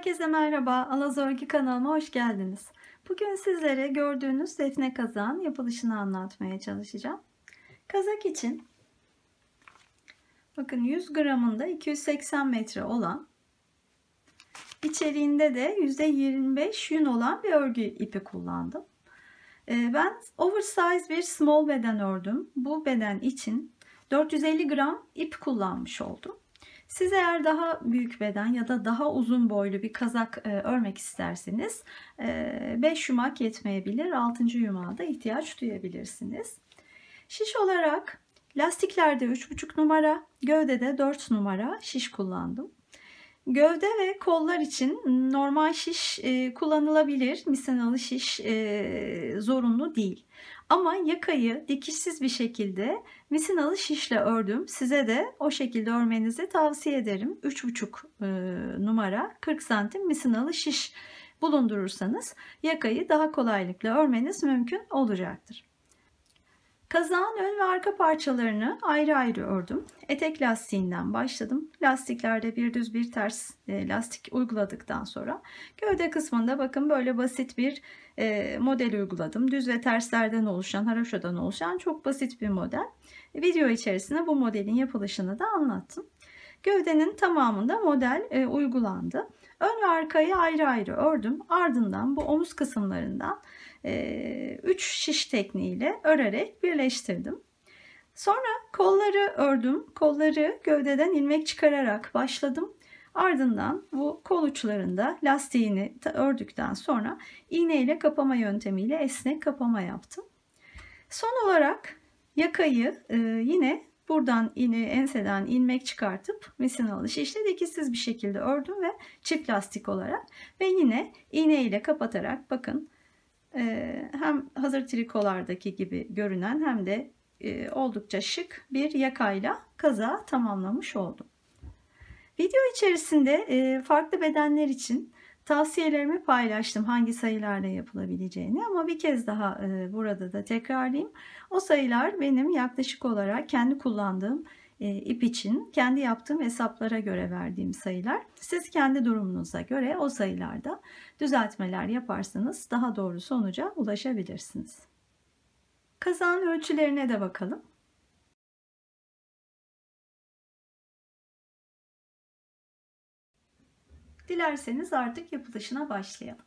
Herkese merhaba, Alaz Örgü kanalıma hoş geldiniz. Bugün sizlere gördüğünüz defne kazağın yapılışını anlatmaya çalışacağım. Kazak için bakın 100 gramında 280 metre olan, içeriğinde de %25 yün olan bir örgü ipi kullandım. Ben oversize bir small beden ördüm. Bu beden için 450 gram ip kullanmış oldum. Siz eğer daha büyük beden ya da daha uzun boylu bir kazak örmek isterseniz 5 yumak yetmeyebilir. 6. yumağa da ihtiyaç duyabilirsiniz. Şiş olarak lastiklerde 3,5 numara, gövdede 4 numara şiş kullandım. Gövde ve kollar için normal şiş kullanılabilir. Misinalı şiş zorunlu değil. Ama yakayı dikişsiz bir şekilde misinalı şişle ördüm. Size de o şekilde örmenizi tavsiye ederim. 3,5 numara 40 santim misinalı şiş bulundurursanız yakayı daha kolaylıkla örmeniz mümkün olacaktır. Kazağın ön ve arka parçalarını ayrı ayrı ördüm. Etek lastiğinden başladım. Lastiklerde bir düz bir ters lastik uyguladıktan sonra gövde kısmında bakın böyle basit bir model uyguladım. Düz ve terslerden oluşan, haraşodan oluşan çok basit bir model. Video içerisinde bu modelin yapılışını da anlattım. Gövdenin tamamında model uygulandı. Ön ve arkayı ayrı ayrı ördüm. Ardından bu omuz kısımlarından 3 şiş tekniğiyle örerek birleştirdim. Sonra kolları ördüm. Kolları gövdeden ilmek çıkararak başladım. Ardından bu kol uçlarında lastiğini ördükten sonra iğne ile kapama yöntemiyle esnek kapama yaptım. Son olarak yakayı yine buradan enseden ilmek çıkartıp misinalı şişle dikişsiz bir şekilde ördüm ve çift lastik olarak ve yine iğne ile kapatarak bakın hem hazır trikolardaki gibi görünen hem de oldukça şık bir yakayla kazağı tamamlamış oldum. Video içerisinde farklı bedenler için tavsiyelerimi paylaştım hangi sayılarla yapılabileceğini, ama bir kez daha burada da tekrarlayayım. O sayılar benim yaklaşık olarak kendi kullandığım ip için kendi yaptığım hesaplara göre verdiğim sayılar. Siz kendi durumunuza göre o sayılarda düzeltmeler yaparsanız daha doğru sonuca ulaşabilirsiniz. Kazağın ölçülerine de bakalım. Dilerseniz artık yapılışına başlayalım.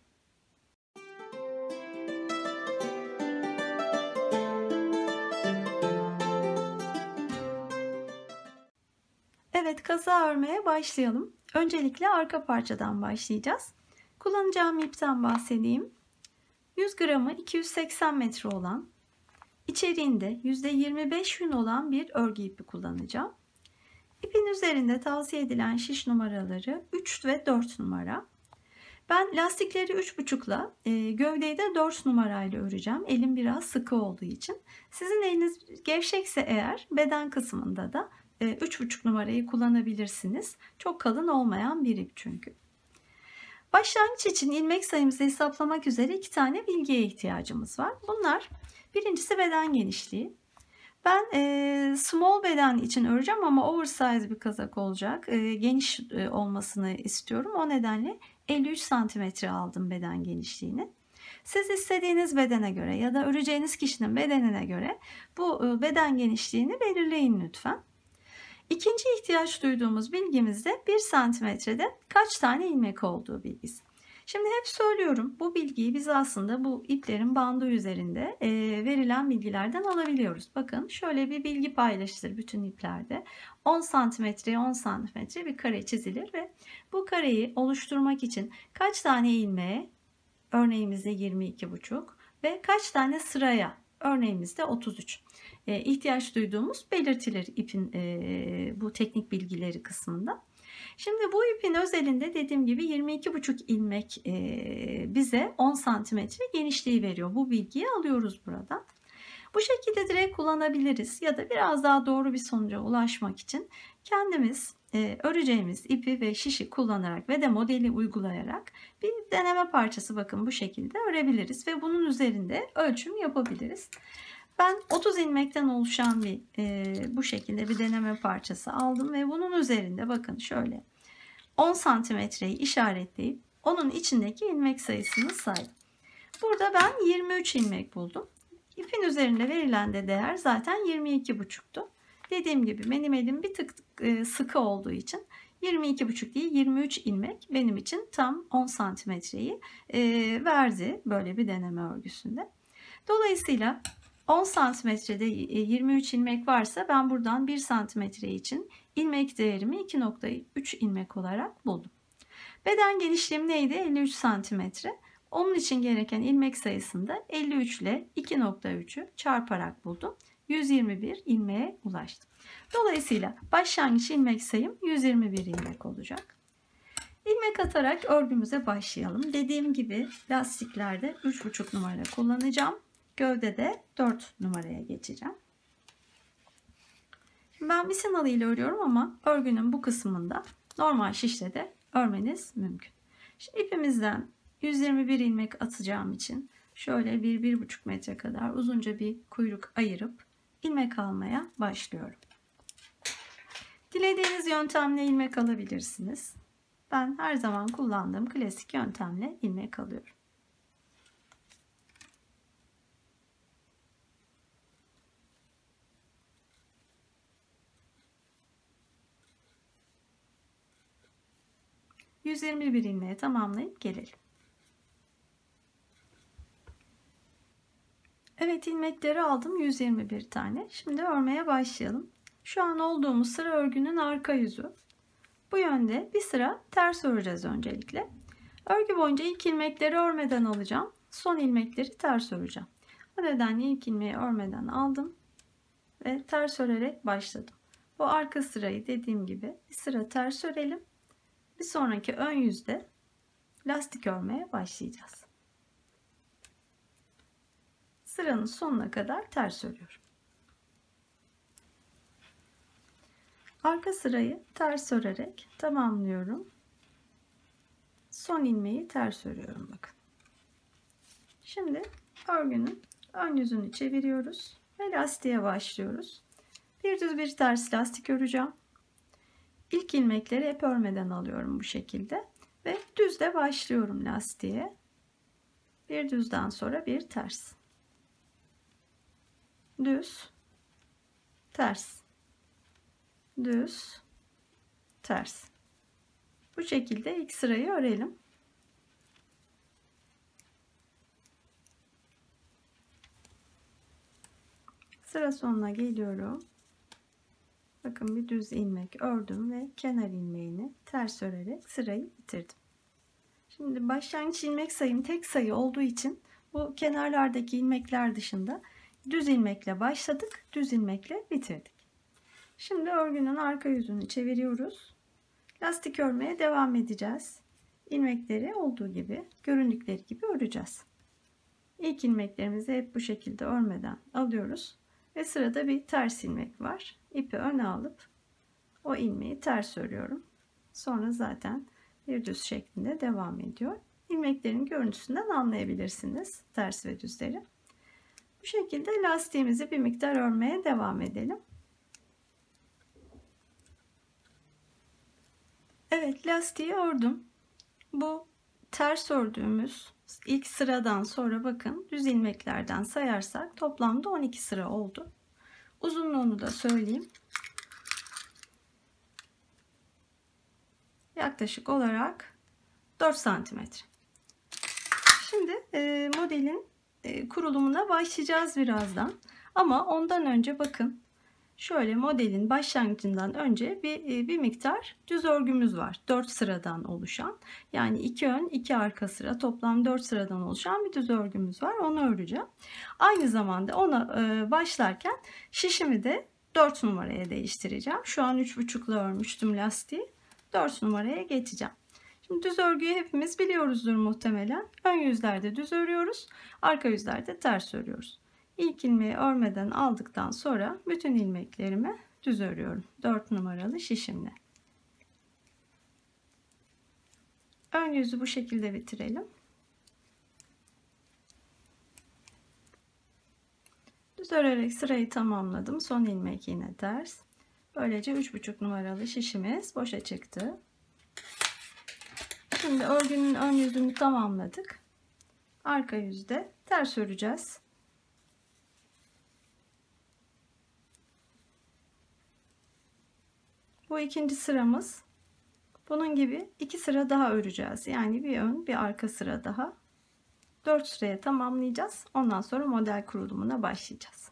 Evet, kazağı örmeye başlayalım. Öncelikle arka parçadan başlayacağız. Kullanacağım ipten bahsedeyim. 100 gramı 280 metre olan, içeriğinde %25 yün olan bir örgü ipi kullanacağım. İpin üzerinde tavsiye edilen şiş numaraları 3 ve 4 numara. Ben lastikleri 3,5'la gövdeyi de 4 numarayla öreceğim. Elim biraz sıkı olduğu için. Sizin eliniz gevşekse eğer beden kısmında da 3,5 numarayı kullanabilirsiniz. Çok kalın olmayan bir ip çünkü. Başlangıç için ilmek sayımızı hesaplamak üzere 2 tane bilgiye ihtiyacımız var. Bunlar, birincisi beden genişliği. Ben small beden için öreceğim ama oversize bir kazak olacak. Geniş olmasını istiyorum. O nedenle 53 santimetre aldım beden genişliğini. Siz istediğiniz bedene göre ya da öreceğiniz kişinin bedenine göre bu beden genişliğini belirleyin lütfen. İkinci ihtiyaç duyduğumuz bilgimiz de 1 santimetrede kaç tane ilmek olduğu bilgisi. Şimdi hep söylüyorum, bu bilgiyi biz aslında bu iplerin bandı üzerinde verilen bilgilerden alabiliyoruz. Bakın şöyle bir bilgi paylaşılır bütün iplerde. 10 santimetreye 10 santimetre bir kare çizilir ve bu kareyi oluşturmak için kaç tane ilmeğe, örneğimizde 22,5 ve kaç tane sıraya, örneğimizde 33 ihtiyaç duyduğumuz belirtilir ipin bu teknik bilgileri kısmında. Şimdi bu ipin özelinde dediğim gibi 22,5 ilmek bize 10 santimetre genişliği veriyor. Bu bilgiyi alıyoruz buradan. Bu şekilde direkt kullanabiliriz ya da biraz daha doğru bir sonuca ulaşmak için kendimiz öreceğimiz ipi ve şişi kullanarak ve de modeli uygulayarak bir deneme parçası bakın bu şekilde örebiliriz ve bunun üzerinde ölçüm yapabiliriz. Ben 30 ilmekten oluşan bir bu şekilde bir deneme parçası aldım ve bunun üzerinde bakın şöyle 10 santimetreyi işaretleyip onun içindeki ilmek sayısını saydım. Burada ben 23 ilmek buldum. İpin üzerinde verilen de değer zaten 22,5'tu. Dediğim gibi benim elim bir tık sıkı olduğu için 22,5 değil 23 ilmek benim için tam 10 santimetreyi verdi böyle bir deneme örgüsünde. Dolayısıyla 10 santimetrede 23 ilmek varsa ben buradan 1 santimetre için ilmek değerimi 2,3 ilmek olarak buldum. Beden genişliğim neydi? 53 santimetre. Onun için gereken ilmek sayısını da 53 ile 2,3'ü çarparak buldum. 121 ilmeğe ulaştım. Dolayısıyla başlangıç ilmek sayım 121 ilmek olacak. İlmek atarak örgümüze başlayalım. Dediğim gibi lastiklerde 3,5 numara kullanacağım. Gövdede 4 numaraya geçeceğim. Şimdi ben misinalı ile örüyorum ama örgünün bu kısmında normal şişle de örmeniz mümkün. Şimdi ipimizden 121 ilmek atacağım için şöyle 1-1,5 metre kadar uzunca bir kuyruk ayırıp ilmek almaya başlıyorum. Dilediğiniz yöntemle ilmek alabilirsiniz. Ben her zaman kullandığım klasik yöntemle ilmek alıyorum. %21 ilmeği tamamlayıp gelelim. Evet, ilmekleri aldım 121 tane. Şimdi örmeye başlayalım. Şu an olduğumuz sıra örgünün arka yüzü. Bu yönde bir sıra ters öreceğiz öncelikle. Örgü boyunca ilk ilmekleri örmeden alacağım. Son ilmekleri ters öreceğim. O nedenle ilk ilmeği örmeden aldım ve ters örerek başladım. Bu arka sırayı dediğim gibi bir sıra ters örelim. Bir sonraki ön yüzde lastik örmeye başlayacağız. Sıranın sonuna kadar ters örüyorum. Arka sırayı ters örerek tamamlıyorum. Son ilmeği ters örüyorum bakın. Şimdi örgünün ön yüzünü çeviriyoruz ve lastiğe başlıyoruz. Bir düz bir ters lastik öreceğim. İlk ilmekleri hep örmeden alıyorum bu şekilde ve düzle başlıyorum lastiğe. Bir düzden sonra bir ters. Düz, ters, düz, ters. Bu şekilde ilk sırayı örelim. Sıra sonuna geliyorum. Bakın bir düz ilmek ördüm ve kenar ilmeğini ters örerek sırayı bitirdim. Şimdi başlangıç ilmek sayım tek sayı olduğu için bu kenarlardaki ilmekler dışında düz ilmekle başladık, düz ilmekle bitirdik. Şimdi örgünün arka yüzünü çeviriyoruz. Lastik örmeye devam edeceğiz. İlmekleri olduğu gibi, göründükleri gibi öreceğiz. İlk ilmeklerimizi hep bu şekilde örmeden alıyoruz. Ve sırada bir ters ilmek var. İpi öne alıp o ilmeği ters örüyorum. Sonra zaten bir düz şeklinde devam ediyor. İlmeklerin görüntüsünden anlayabilirsiniz ters ve düzleri. Bu şekilde lastiğimizi bir miktar örmeye devam edelim. Evet, lastiği ördüm. Bu ters ördüğümüz ilk sıradan sonra bakın düz ilmeklerden sayarsak toplamda 12 sıra oldu. Uzunluğunu da söyleyeyim. Yaklaşık olarak 4 santimetre. Şimdi modelin kurulumuna başlayacağız birazdan. Ama ondan önce bakın şöyle modelin başlangıcından önce bir miktar düz örgümüz var. 4 sıradan oluşan, yani 2 ön 2 arka sıra, toplam 4 sıradan oluşan bir düz örgümüz var. Onu öreceğim. Aynı zamanda ona başlarken şişimi de 4 numaraya değiştireceğim. Şu an 3,5 ile örmüştüm lastiği. 4 numaraya geçeceğim. Şimdi düz örgüyü hepimiz biliyoruzdur muhtemelen. Ön yüzlerde düz örüyoruz, arka yüzlerde ters örüyoruz. İlk ilmeği örmeden aldıktan sonra bütün ilmeklerimi düz örüyorum. 4 numaralı şişimle. Ön yüzü bu şekilde bitirelim. Düz örerek sırayı tamamladım. Son ilmek yine ters. Böylece 3,5 numaralı şişimiz boşa çıktı. Şimdi örgünün ön yüzünü tamamladık. Arka yüzde ters öreceğiz. Bu ikinci sıramız. Bunun gibi 2 sıra daha öreceğiz. Yani bir ön bir arka sıra daha. 4 sıraya tamamlayacağız. Ondan sonra model kurulumuna başlayacağız.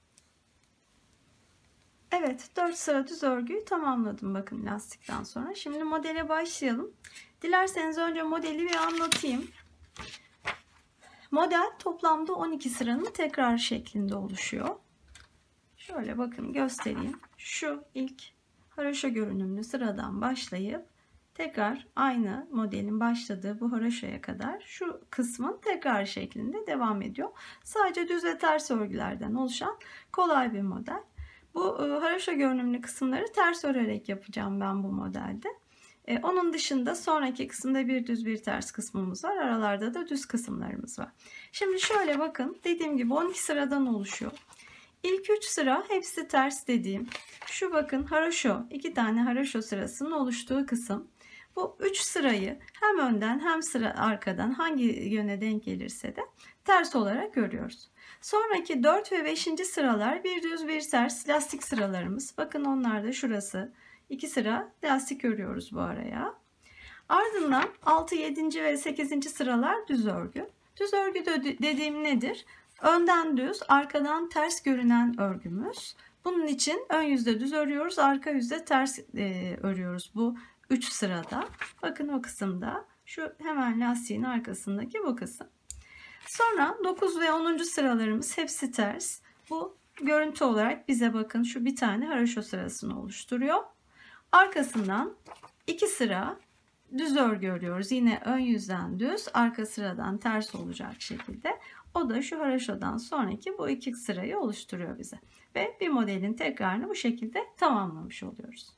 Evet, 4 sıra düz örgüyü tamamladım bakın lastikten sonra. Şimdi modele başlayalım. Dilerseniz önce modeli bir anlatayım. Model toplamda 12 sıranın tekrar şeklinde oluşuyor. Şöyle bakın göstereyim. Şu ilk haroşa görünümlü sıradan başlayıp tekrar aynı modelin başladığı bu haroşaya kadar şu kısmın tekrar şeklinde devam ediyor. Sadece düz ve ters örgülerden oluşan kolay bir model. Bu haroşa görünümlü kısımları ters örerek yapacağım ben bu modelde. Onun dışında sonraki kısımda bir düz bir ters kısmımız var. Aralarda da düz kısımlarımız var. Şimdi şöyle bakın, dediğim gibi 12 sıradan oluşuyor. İlk 3 sıra hepsi ters dediğim şu bakın haroşo, 2 tane haroşo sırasının oluştuğu kısım. Bu 3 sırayı hem önden hem arkadan hangi yöne denk gelirse de ters olarak örüyoruz. Sonraki 4 ve 5. sıralar bir düz bir ters lastik sıralarımız. Bakın onlar da şurası. 2 sıra lastik örüyoruz bu araya. Ardından 6, 7. ve 8. sıralar düz örgü. Düz örgü dediğim nedir? Önden düz, arkadan ters görünen örgümüz. Bunun için ön yüzde düz örüyoruz, arka yüzde ters örüyoruz bu 3 sırada. Bakın o kısımda, şu hemen lastiğin arkasındaki bu kısım. Sonra 9 ve 10. sıralarımız hepsi ters. Bu görüntü olarak bize bakın şu bir tane haroşo sırasını oluşturuyor. Arkasından 2 sıra düz örgü örüyoruz. Yine ön yüzden düz, arka sıradan ters olacak şekilde. O da şu haroşodan sonraki bu 2 sırayı oluşturuyor bize. Ve bir modelin tekrarını bu şekilde tamamlamış oluyoruz.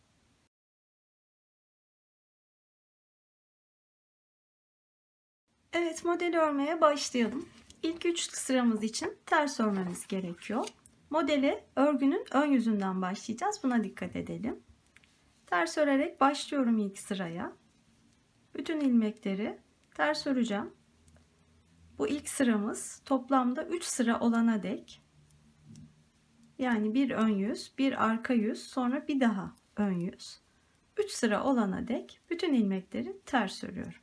Evet, modeli örmeye başlayalım. İlk 3 sıramız için ters örmemiz gerekiyor. Modeli örgünün ön yüzünden başlayacağız. Buna dikkat edelim. Ters örerek başlıyorum ilk sıraya. Bütün ilmekleri ters öreceğim. Bu ilk sıramız toplamda 3 sıra olana dek, yani bir ön yüz, bir arka yüz, sonra bir daha ön yüz. 3 sıra olana dek bütün ilmekleri ters örüyorum.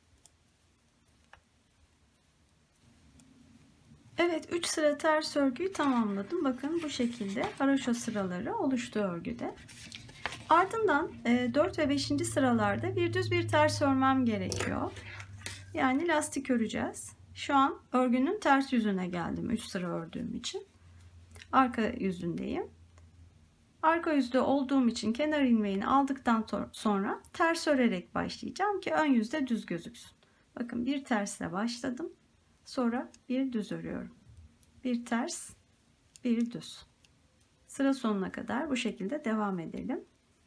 Evet, 3 sıra ters örgüyü tamamladım. Bakın bu şekilde haroşo sıraları oluştu örgüde. Ardından 4 ve 5. sıralarda bir düz bir ters örmem gerekiyor. Yani lastik öreceğiz. Şu an örgünün ters yüzüne geldim 3 sıra ördüğüm için. Arka yüzündeyim. Arka yüzde olduğum için kenar ilmeğini aldıktan sonra ters örerek başlayacağım ki ön yüzde düz gözüksün. Bakın bir tersle başladım. Sonra bir düz örüyorum. Bir ters, bir düz. Sıra sonuna kadar bu şekilde devam edelim.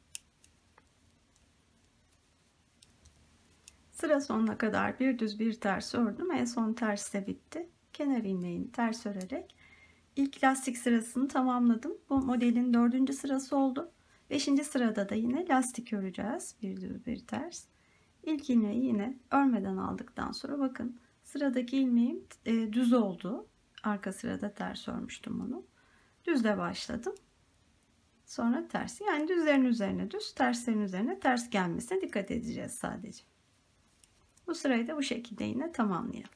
Sıra sonuna kadar bir düz bir ters ördüm. En son ters de bitti. Kenar ilmeğini ters örerek ilk lastik sırasını tamamladım. Bu modelin 4. sırası oldu. 5. sırada da yine lastik öreceğiz. Bir düz bir ters. İlk ilmeği yine örmeden aldıktan sonra bakın sıradaki ilmeğim düz oldu. Arka sırada ters örmüştüm onu. Düzle başladım. Sonra ters. Yani düzlerin üzerine düz, terslerin üzerine ters gelmesine dikkat edeceğiz sadece. Bu sırayı da bu şekilde yine tamamlayalım.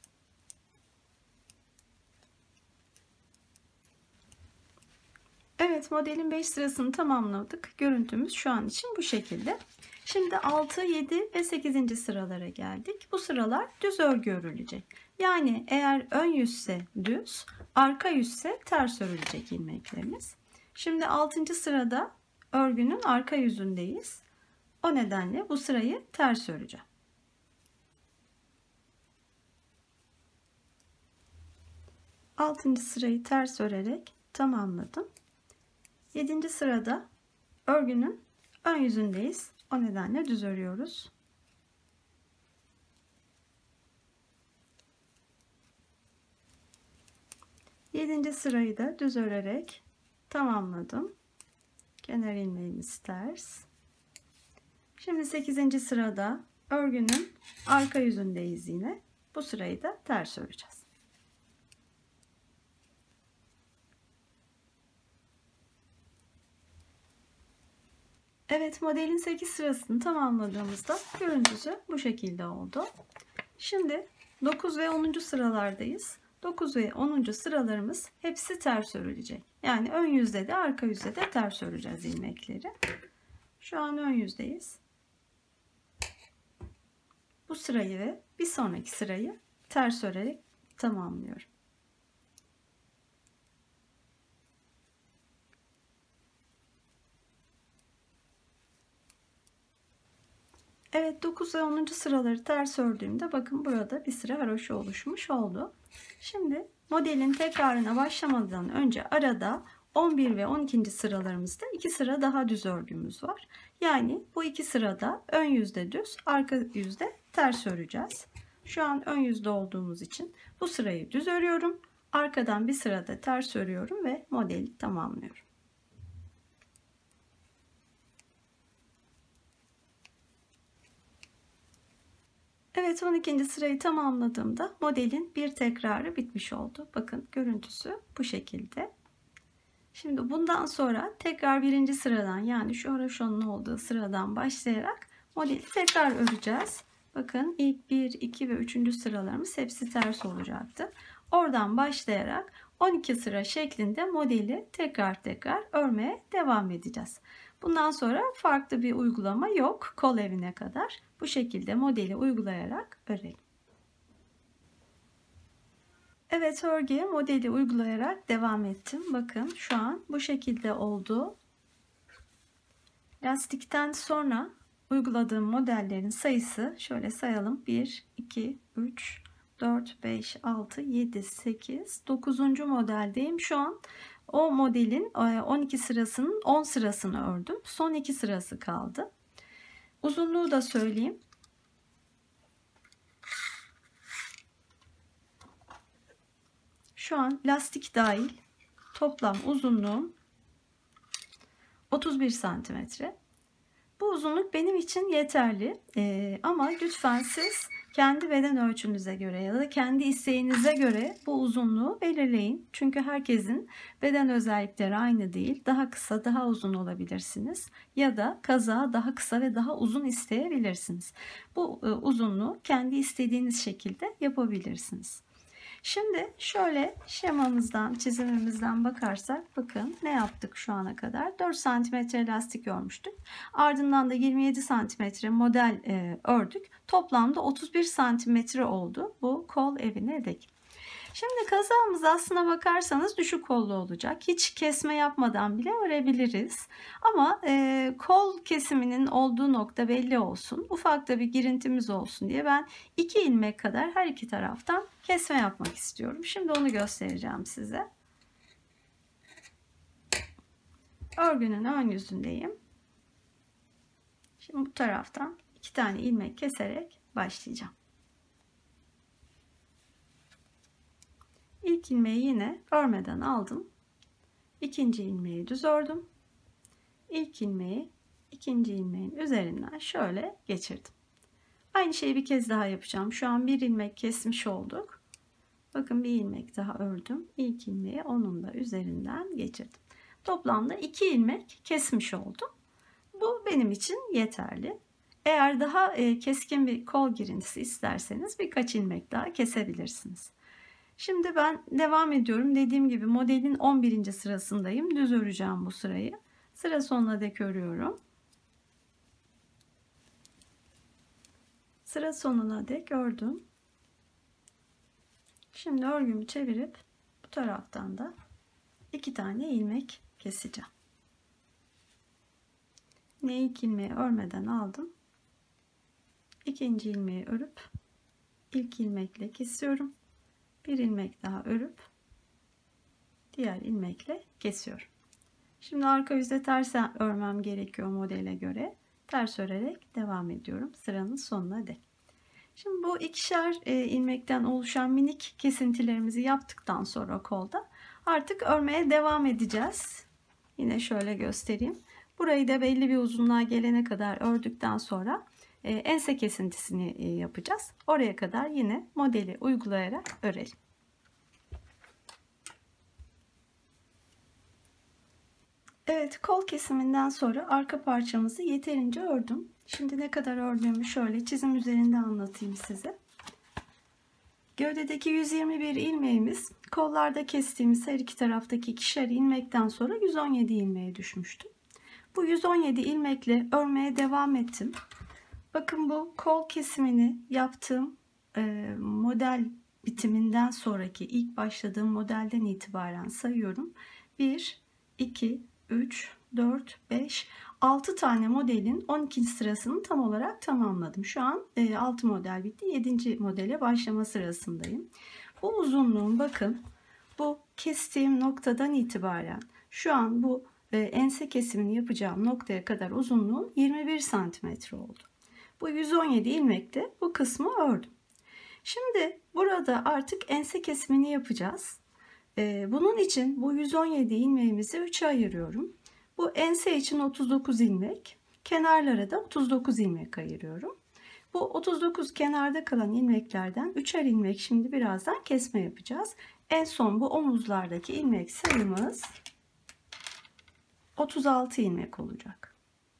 Evet, modelin 5 sırasını tamamladık. Görüntümüz şu an için bu şekilde. Şimdi 6, 7 ve 8. sıralara geldik. Bu sıralar düz örgü örülecek. Yani eğer ön yüzse düz, arka yüzse ters örülecek ilmeklerimiz. Şimdi 6. sırada örgünün arka yüzündeyiz. O nedenle bu sırayı ters öreceğim. 6. sırayı ters örerek tamamladım. 7. sırada örgünün ön yüzündeyiz. O nedenle düz örüyoruz. Yedinci sırayı da düz örerek tamamladım. Kenar ilmeğimiz ters. Şimdi 8. sırada örgünün arka yüzündeyiz yine. Bu sırayı da ters öreceğiz. Evet, modelin 8 sırasını tamamladığımızda görüntüsü bu şekilde oldu. Şimdi 9 ve 10. sıralardayız. 9 ve 10. sıralarımız hepsi ters örülecek. Yani ön yüzde de arka yüzde de ters öreceğiz ilmekleri. Şu an ön yüzdeyiz. Bu sırayı ve bir sonraki sırayı ters örerek tamamlıyorum. Evet, 9 ve 10. sıraları ters ördüğümde bakın burada bir sıra haroşa oluşmuş oldu. Şimdi modelin tekrarına başlamadan önce arada 11 ve 12. sıralarımızda 2 sıra daha düz örgümüz var. Yani bu 2 sırada ön yüzde düz, arka yüzde ters öreceğiz. Şu an ön yüzde olduğumuz için bu sırayı düz örüyorum. Arkadan bir sırada ters örüyorum ve modeli tamamlıyorum. Evet, 12. sırayı tamamladığımda modelin bir tekrarı bitmiş oldu. Bakın görüntüsü bu şekilde. Şimdi bundan sonra tekrar birinci sıradan, yani şu haroşanın olduğu sıradan başlayarak modeli tekrar öreceğiz. Bakın ilk 1, 2 ve 3. sıralarımız hepsi ters olacaktı. Oradan başlayarak 12 sıra şeklinde modeli tekrar örmeye devam edeceğiz. Bundan sonra farklı bir uygulama yok. Kol evine kadar bu şekilde modeli uygulayarak örelim. Evet, örgüye modeli uygulayarak devam ettim. Bakın şu an bu şekilde oldu. Lastikten sonra uyguladığım modellerin sayısı şöyle sayalım. 1, 2, 3, 4, 5, 6, 7, 8, 9. modeldeyim. Şu an o modelin 12 sırasının 10 sırasını ördüm. Son 2 sırası kaldı. Uzunluğu da söyleyeyim. Şu an lastik dahil toplam uzunluğum 31 santimetre. Bu uzunluk benim için yeterli. Ama lütfen siz kendi beden ölçünüze göre ya da kendi isteğinize göre bu uzunluğu belirleyin. Çünkü herkesin beden özellikleri aynı değil. Daha kısa, daha uzun olabilirsiniz. Ya da kazağı daha kısa ve daha uzun isteyebilirsiniz. Bu uzunluğu kendi istediğiniz şekilde yapabilirsiniz. Şimdi şöyle şemamızdan, çizimimizden bakarsak bakın ne yaptık şu ana kadar. 4 cm lastik örmüştük. Ardından da 27 cm model ördük. Toplamda 31 cm oldu bu kol evine dek. Şimdi kazağımız aslına bakarsanız düşük kollu olacak. Hiç kesme yapmadan bile örebiliriz. Ama kol kesiminin olduğu nokta belli olsun. Ufak da bir girintimiz olsun diye ben 2 ilmek kadar her iki taraftan kesme yapmak istiyorum. Şimdi onu göstereceğim size. Örgünün ön yüzündeyim. Şimdi bu taraftan 2 tane ilmek keserek başlayacağım. İlk ilmeği yine örmeden aldım. İkinci ilmeği düz ördüm. İlk ilmeği ikinci ilmeğin üzerinden şöyle geçirdim. Aynı şeyi bir kez daha yapacağım. Şu an bir ilmek kesmiş olduk. Bakın bir ilmek daha ördüm. İlk ilmeği onun da üzerinden geçirdim. Toplamda 2 ilmek kesmiş oldum. Bu benim için yeterli. Eğer daha keskin bir kol girintisi isterseniz birkaç ilmek daha kesebilirsiniz. Şimdi ben devam ediyorum. Dediğim gibi modelin 11. sırasındayım. Düz öreceğim bu sırayı. Sıra sonuna dek örüyorum. Sıra sonuna dek ördüm. Şimdi örgümü çevirip bu taraftan da 2 tane ilmek keseceğim. Yine ilk ilmeği örmeden aldım. İkinci ilmeği örüp ilk ilmekle kesiyorum. Bir ilmek daha örüp diğer ilmekle kesiyorum. Şimdi arka yüzde ters örmem gerekiyor modele göre. Ters örerek devam ediyorum sıranın sonuna dek. Şimdi bu ikişer ilmekten oluşan minik kesintilerimizi yaptıktan sonra kolda artık örmeye devam edeceğiz. Yine şöyle göstereyim. Burayı da belli bir uzunluğa gelene kadar ördükten sonra ense kesintisini yapacağız. Oraya kadar yine modeli uygulayarak örelim. Evet, kol kesiminden sonra arka parçamızı yeterince ördüm. Şimdi ne kadar ördüğümü şöyle çizim üzerinde anlatayım size. Gövdedeki 121 ilmeğimiz kollarda kestiğimiz her iki taraftaki ikişer ilmekten sonra 117 ilmeğe düşmüştü. Bu 117 ilmekle örmeye devam ettim. Bakın bu kol kesimini yaptığım model bitiminden sonraki ilk başladığım modelden itibaren sayıyorum. 1, 2, 3, 4, 5, 6 tane modelin 12. sırasını tam olarak tamamladım. Şu an 6 model bitti. 7. modele başlama sırasındayım. Bu uzunluğum bakın bu kestiğim noktadan itibaren şu an bu ense kesimini yapacağım noktaya kadar uzunluğum 21 santimetre oldu. Bu 117 ilmekte bu kısmı ördüm. Şimdi burada artık ense kesimini yapacağız. Bunun için bu 117 ilmeğimizi 3'e ayırıyorum. Bu ense için 39 ilmek, kenarlara da 39 ilmek ayırıyorum. Bu 39 kenarda kalan ilmeklerden 3'er ilmek şimdi birazdan kesme yapacağız. En son bu omuzlardaki ilmek sayımız 36 ilmek olacak.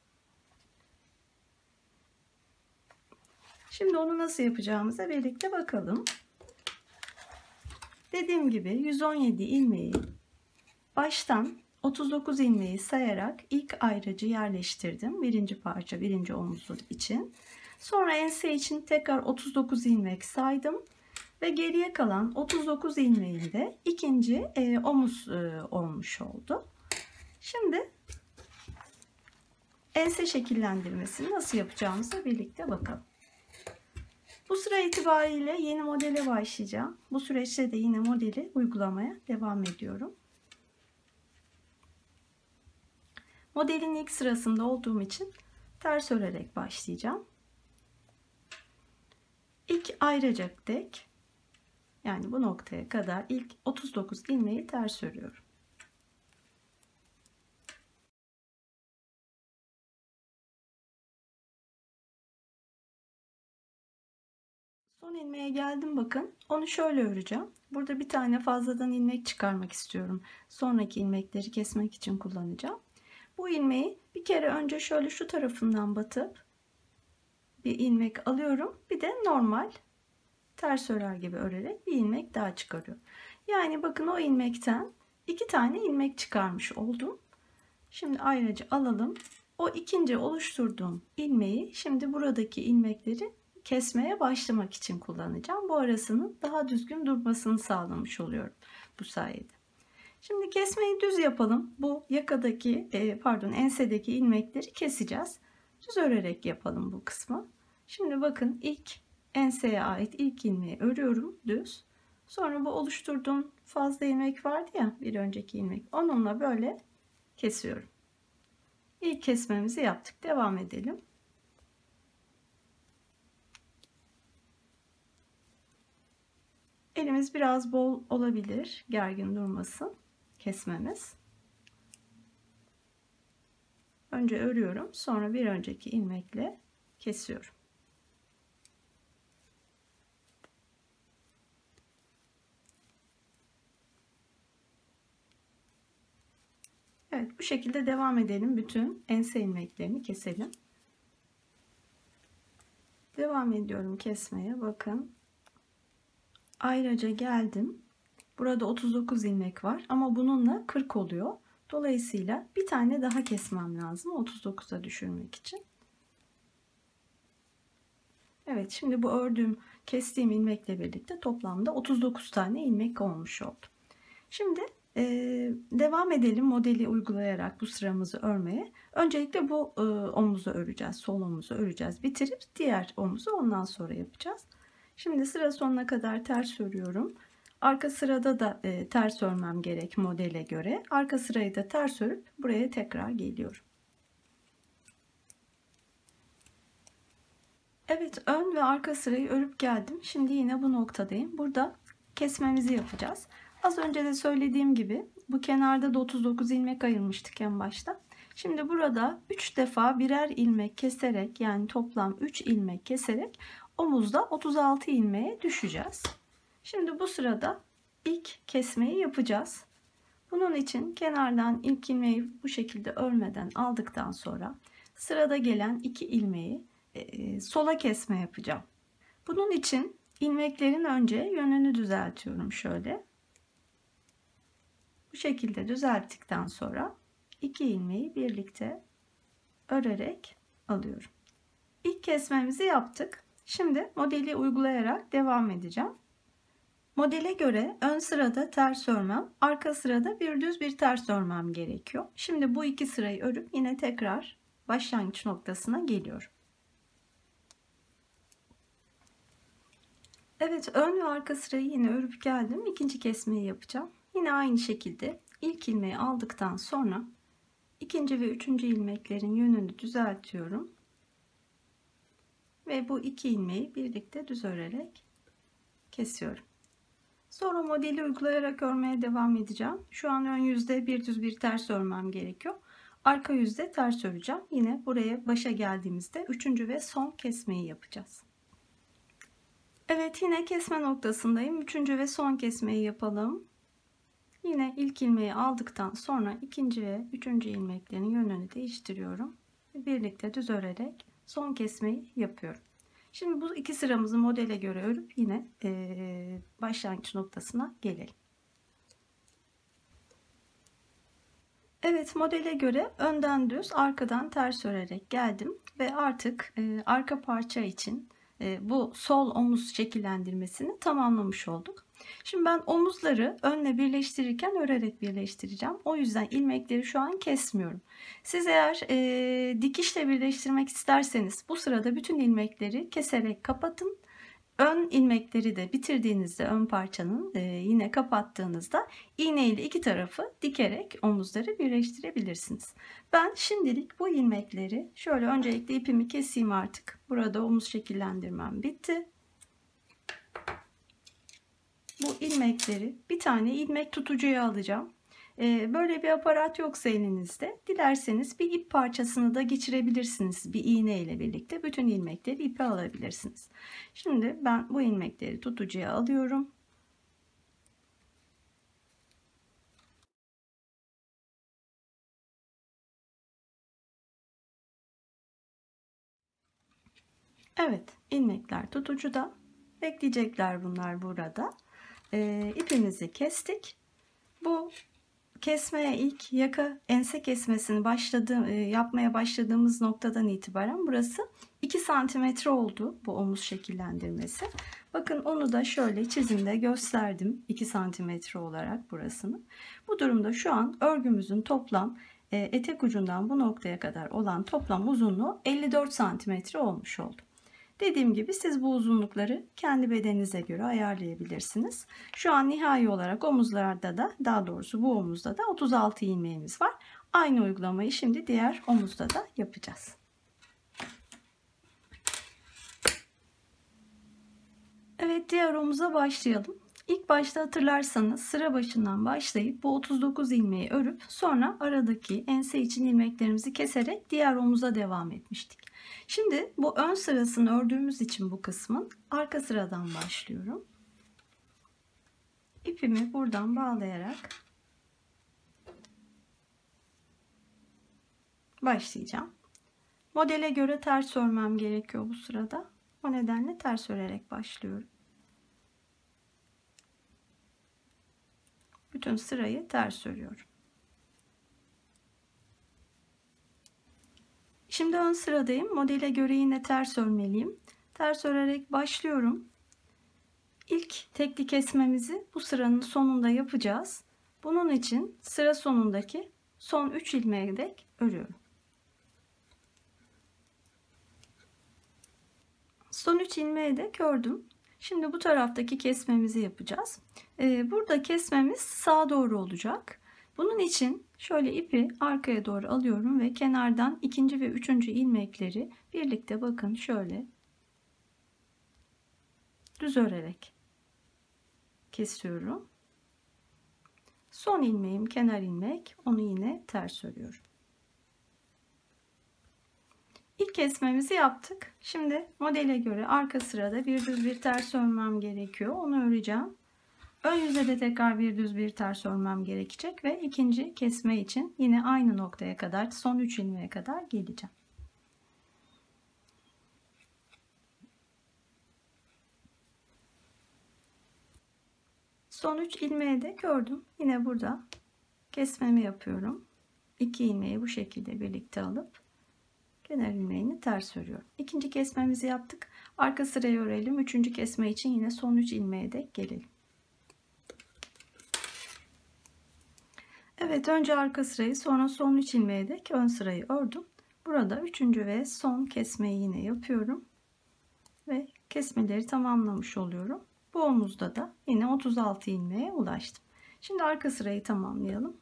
Şimdi onu nasıl yapacağımıza birlikte bakalım. Dediğim gibi 117 ilmeği baştan 39 ilmeği sayarak ilk ayracı yerleştirdim. Birinci parça, birinci omuzun için. Sonra ense için tekrar 39 ilmek saydım. Ve geriye kalan 39 ilmeği de ikinci omuz olmuş oldu. Şimdi ense şekillendirmesini nasıl yapacağımıza birlikte bakalım. Bu sıra itibariyle yeni modele başlayacağım. Bu süreçte de yine modeli uygulamaya devam ediyorum. Modelin ilk sırasında olduğum için ters örerek başlayacağım. İlk ayracak dek, yani bu noktaya kadar ilk 39 ilmeği ters örüyorum. Son ilmeğe geldim bakın. Onu şöyle öreceğim. Burada bir tane fazladan ilmek çıkarmak istiyorum. Sonraki ilmekleri kesmek için kullanacağım. Bu ilmeği bir kere önce şöyle şu tarafından batıp bir ilmek alıyorum. Bir de normal ters örer gibi örerek bir ilmek daha çıkarıyorum. Yani bakın o ilmekten 2 tane ilmek çıkarmış oldum. Şimdi ayrıca alalım. O ikinci oluşturduğum ilmeği şimdi buradaki ilmekleri kesmeye başlamak için kullanacağım. Bu arasının daha düzgün durmasını sağlamış oluyorum bu sayede. Şimdi kesmeyi düz yapalım. Bu yakadaki ensedeki ilmekleri keseceğiz. Düz örerek yapalım bu kısmı. Şimdi bakın ilk enseye ait ilk ilmeği örüyorum düz. Sonra bu oluşturduğum fazla ilmek vardı ya, bir önceki ilmek, onunla böyle kesiyorum. İlk kesmemizi yaptık. Devam edelim. Elimiz biraz bol olabilir, gergin durmasın kesmemiz. Önce örüyorum, sonra bir önceki ilmekle kesiyorum. Evet, bu şekilde devam edelim. Bütün ense ilmeklerini keselim. Devam ediyorum kesmeye. Bakın. Ayrıca geldim. Burada 39 ilmek var ama bununla 40 oluyor. Dolayısıyla bir tane daha kesmem lazım 39'a düşürmek için. Evet, şimdi bu kestiğim ilmekle birlikte toplamda 39 tane ilmek olmuş oldu. Şimdi devam edelim modeli uygulayarak bu sıramızı örmeye. Öncelikle bu omuzu öreceğiz. Sol omuzu öreceğiz. Bitirip diğer omuzu ondan sonra yapacağız. Şimdi sıra sonuna kadar ters örüyorum. Arka sırada da ters örmem gerek modele göre. Arka sırayı da ters örüp buraya tekrar geliyorum. Evet, ön ve arka sırayı örüp geldim. Şimdi yine bu noktadayım. Burada kesmemizi yapacağız. Az önce de söylediğim gibi bu kenarda da 39 ilmek ayırmıştık en başta. Şimdi burada 3 defa birer ilmek keserek, yani toplam 3 ilmek keserek omuzda 36 ilmeğe düşeceğiz. Şimdi bu sırada ilk kesmeyi yapacağız. Bunun için kenardan ilk ilmeği bu şekilde örmeden aldıktan sonra sırada gelen 2 ilmeği sola kesme yapacağım. Bunun için ilmeklerin önce yönünü düzeltiyorum şöyle. Bu şekilde düzelttikten sonra 2 ilmeği birlikte örerek alıyorum. İlk kesmemizi yaptık. Şimdi modeli uygulayarak devam edeceğim. Modele göre ön sırada ters örmem, arka sırada bir düz bir ters örmem gerekiyor. Şimdi bu iki sırayı örüp yine tekrar başlangıç noktasına geliyorum. Evet, ön ve arka sırayı yine örüp geldim. İkinci kesmeyi yapacağım. Yine aynı şekilde ilk ilmeği aldıktan sonra ikinci ve üçüncü ilmeklerin yönünü düzeltiyorum. Ve bu iki ilmeği birlikte düz örerek kesiyorum. Sonra modeli uygulayarak örmeye devam edeceğim. Şu an ön yüzde bir düz bir ters örmem gerekiyor. Arka yüzde ters öreceğim. Yine buraya başa geldiğimizde üçüncü ve son kesmeyi yapacağız. Evet, yine kesme noktasındayım. Üçüncü ve son kesmeyi yapalım. Yine ilk ilmeği aldıktan sonra ikinci ve üçüncü ilmeklerin yönünü değiştiriyorum. Birlikte düz örerek son kesmeyi yapıyorum. Şimdi bu iki sıramızı modele göre örüp yine başlangıç noktasına gelelim. Evet, modele göre önden düz, arkadan ters örerek geldim ve artık arka parça için bu sol omuz şekillendirmesini tamamlamış olduk. Şimdi ben omuzları önle birleştirirken örerek birleştireceğim. O yüzden ilmekleri şu an kesmiyorum. Siz eğer dikişle birleştirmek isterseniz bu sırada bütün ilmekleri keserek kapatın. Ön ilmekleri de bitirdiğinizde ön parçanın yine kapattığınızda iğne ile iki tarafı dikerek omuzları birleştirebilirsiniz. Ben şimdilik bu ilmekleri şöyle öncelikle ipimi keseyim artık. Burada omuz şekillendirmem bitti. Bu ilmekleri bir tane ilmek tutucuya alacağım. Böyle bir aparat yoksa elinizde dilerseniz bir ip parçasını da geçirebilirsiniz. Bir iğne ile birlikte bütün ilmekleri ipe alabilirsiniz. Şimdi ben bu ilmekleri tutucuya alıyorum. Evet, ilmekler tutucuda. Bekleyecekler bunlar burada. İpimizi kestik. Bu kesmeye ilk ense kesmesini yapmaya başladığımız noktadan itibaren burası 2 santimetre oldu bu omuz şekillendirmesi. Bakın onu da şöyle çizimde gösterdim 2 santimetre olarak burasını. Bu durumda şu an örgümüzün toplam etek ucundan bu noktaya kadar olan toplam uzunluğu 54 santimetre olmuş oldu. Dediğim gibi siz bu uzunlukları kendi bedeninize göre ayarlayabilirsiniz. Şu an nihai olarak omuzlarda da, daha doğrusu bu omuzda da 36 ilmeğimiz var. Aynı uygulamayı şimdi diğer omuzda da yapacağız. Evet, diğer omuza başlayalım. İlk başta hatırlarsanız sıra başından başlayıp bu 39 ilmeği örüp sonra aradaki ense için ilmeklerimizi keserek diğer omuza devam etmiştik. Şimdi bu ön sırasını ördüğümüz için bu kısmın arka sıradan başlıyorum. İpimi buradan bağlayarak başlayacağım. Modele göre ters örmem gerekiyor bu sırada. O nedenle ters örerek başlıyorum. Bütün sırayı ters örüyorum. Şimdi ön sıradayım. Modele göre yine ters örmeliyim. Ters örerek başlıyorum. İlk tekli kesmemizi bu sıranın sonunda yapacağız. Bunun için sıra sonundaki son 3 ilmeğe dek örüyorum. Son 3 ilmeğe dek ördüm. Şimdi bu taraftaki kesmemizi yapacağız. Burada kesmemiz sağa doğru olacak. Bunun için şöyle ipi arkaya doğru alıyorum ve kenardan ikinci ve üçüncü ilmekleri birlikte bakın şöyle düz örerek kesiyorum. Son ilmeğim kenar ilmek, onu yine ters örüyorum. İlk kesmemizi yaptık. Şimdi modele göre arka sırada bir düz bir ters örmem gerekiyor. Onu öreceğim. Ön yüzde de tekrar bir düz bir ters örmem gerekecek ve ikinci kesme için yine aynı noktaya kadar, son 3 ilmeğe kadar geleceğim. Son 3 ilmeği de gördüm. Yine burada kesmemi yapıyorum. 2 ilmeği bu şekilde birlikte alıp kenar ilmeğini ters örüyorum. İkinci kesmemizi yaptık. Arka sırayı örelim. Üçüncü kesme için yine son 3 ilmeğe de gelelim. Evet, önce arka sırayı, sonra son 3 ilmeğe dek ön sırayı ördüm. Burada üçüncü ve son kesmeyi yine yapıyorum ve kesmeleri tamamlamış oluyorum. Bu omuzda da yine 36 ilmeğe ulaştım. Şimdi arka sırayı tamamlayalım.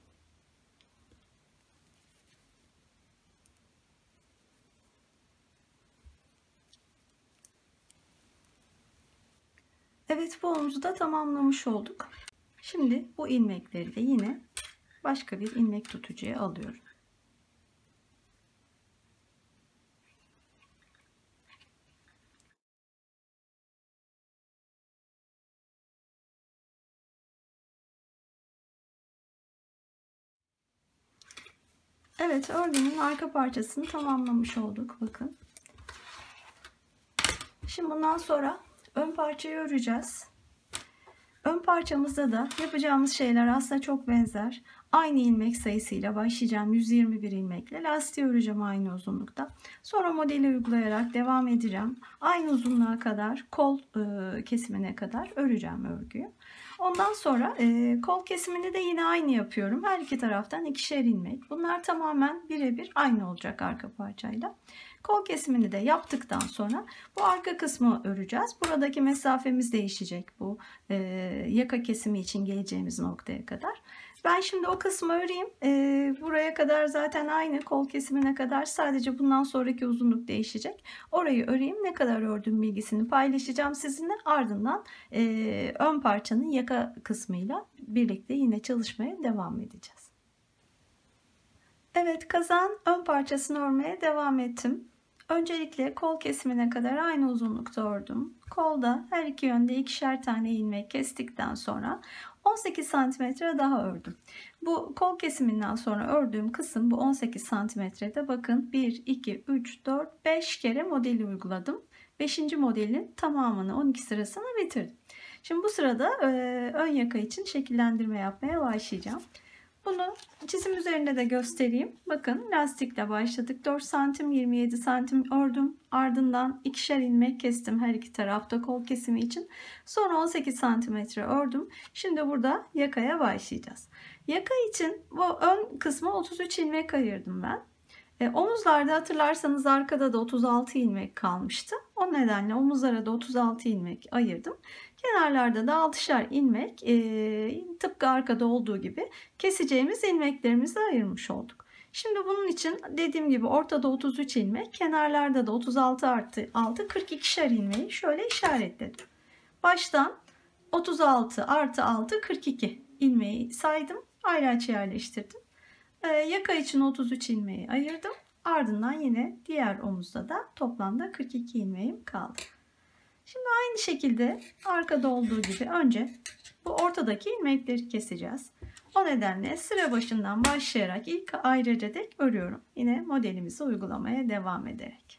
Evet, bu omuzu da tamamlamış olduk. Şimdi bu ilmekleri de yine başka bir ilmek tutucuya alıyorum. Evet, örgünün arka parçasını tamamlamış olduk. Bakın. Şimdi bundan sonra ön parçayı öreceğiz. Ön parçamızda da yapacağımız şeyler aslında çok benzer. Aynı ilmek sayısıyla başlayacağım. 121 ilmekle lastiği öreceğim aynı uzunlukta. Sonra modeli uygulayarak devam edeceğim. Aynı uzunluğa kadar, kol kesimine kadar öreceğim örgüyü. Ondan sonra kol kesimini de yine aynı yapıyorum. Her iki taraftan ikişer ilmek. Bunlar tamamen birebir aynı olacak arka parçayla. Kol kesimini de yaptıktan sonra bu arka kısmı öreceğiz. Buradaki mesafemiz değişecek bu yaka kesimi için geleceğimiz noktaya kadar. Ben şimdi o kısmı öreyim. Buraya kadar zaten aynı, kol kesimine kadar, sadece bundan sonraki uzunluk değişecek. Orayı öreyim. Ne kadar ördüğüm bilgisini paylaşacağım sizinle. Ardından ön parçanın yaka kısmıyla birlikte yine çalışmaya devam edeceğiz. Evet, kazağın ön parçasını örmeye devam ettim. Öncelikle kol kesimine kadar aynı uzunlukta ördüm. Kolda her iki yönde ikişer tane ilmek kestikten sonra 18 santimetre daha ördüm. Bu kol kesiminden sonra ördüğüm kısım bu 18 santimetrede. Bakın 1, 2, 3, 4, 5 kere modeli uyguladım. 5. modelin tamamını, 12 sırasını bitirdim. Şimdi bu sırada ön yaka için şekillendirme yapmaya başlayacağım. Bunu çizim üzerinde de göstereyim. Bakın, lastikle başladık. 4 santim 27 santim ördüm. Ardından ikişer ilmek kestim her iki tarafta kol kesimi için. Sonra 18 santimetre ördüm. Şimdi burada yakaya başlayacağız. Yaka için bu ön kısma 33 ilmek ayırdım ben. Omuzlarda hatırlarsanız arkada da 36 ilmek kalmıştı. O nedenle omuzlara da 36 ilmek ayırdım. Kenarlarda da 6'şer ilmek tıpkı arkada olduğu gibi keseceğimiz ilmeklerimizi ayırmış olduk. Şimdi bunun için dediğim gibi ortada 33 ilmek, kenarlarda da 36 artı 6 42'şer ilmeği şöyle işaretledim. Baştan 36 artı 6 42 ilmeği saydım, ayraç yerleştirdim. Yaka için 33 ilmeği ayırdım. Ardından yine diğer omuzda da toplamda 42 ilmeğim kaldı. Şimdi aynı şekilde arkada olduğu gibi önce bu ortadaki ilmekleri keseceğiz. O nedenle sıra başından başlayarak ilk ayrıca dek örüyorum. Yine modelimizi uygulamaya devam ederek.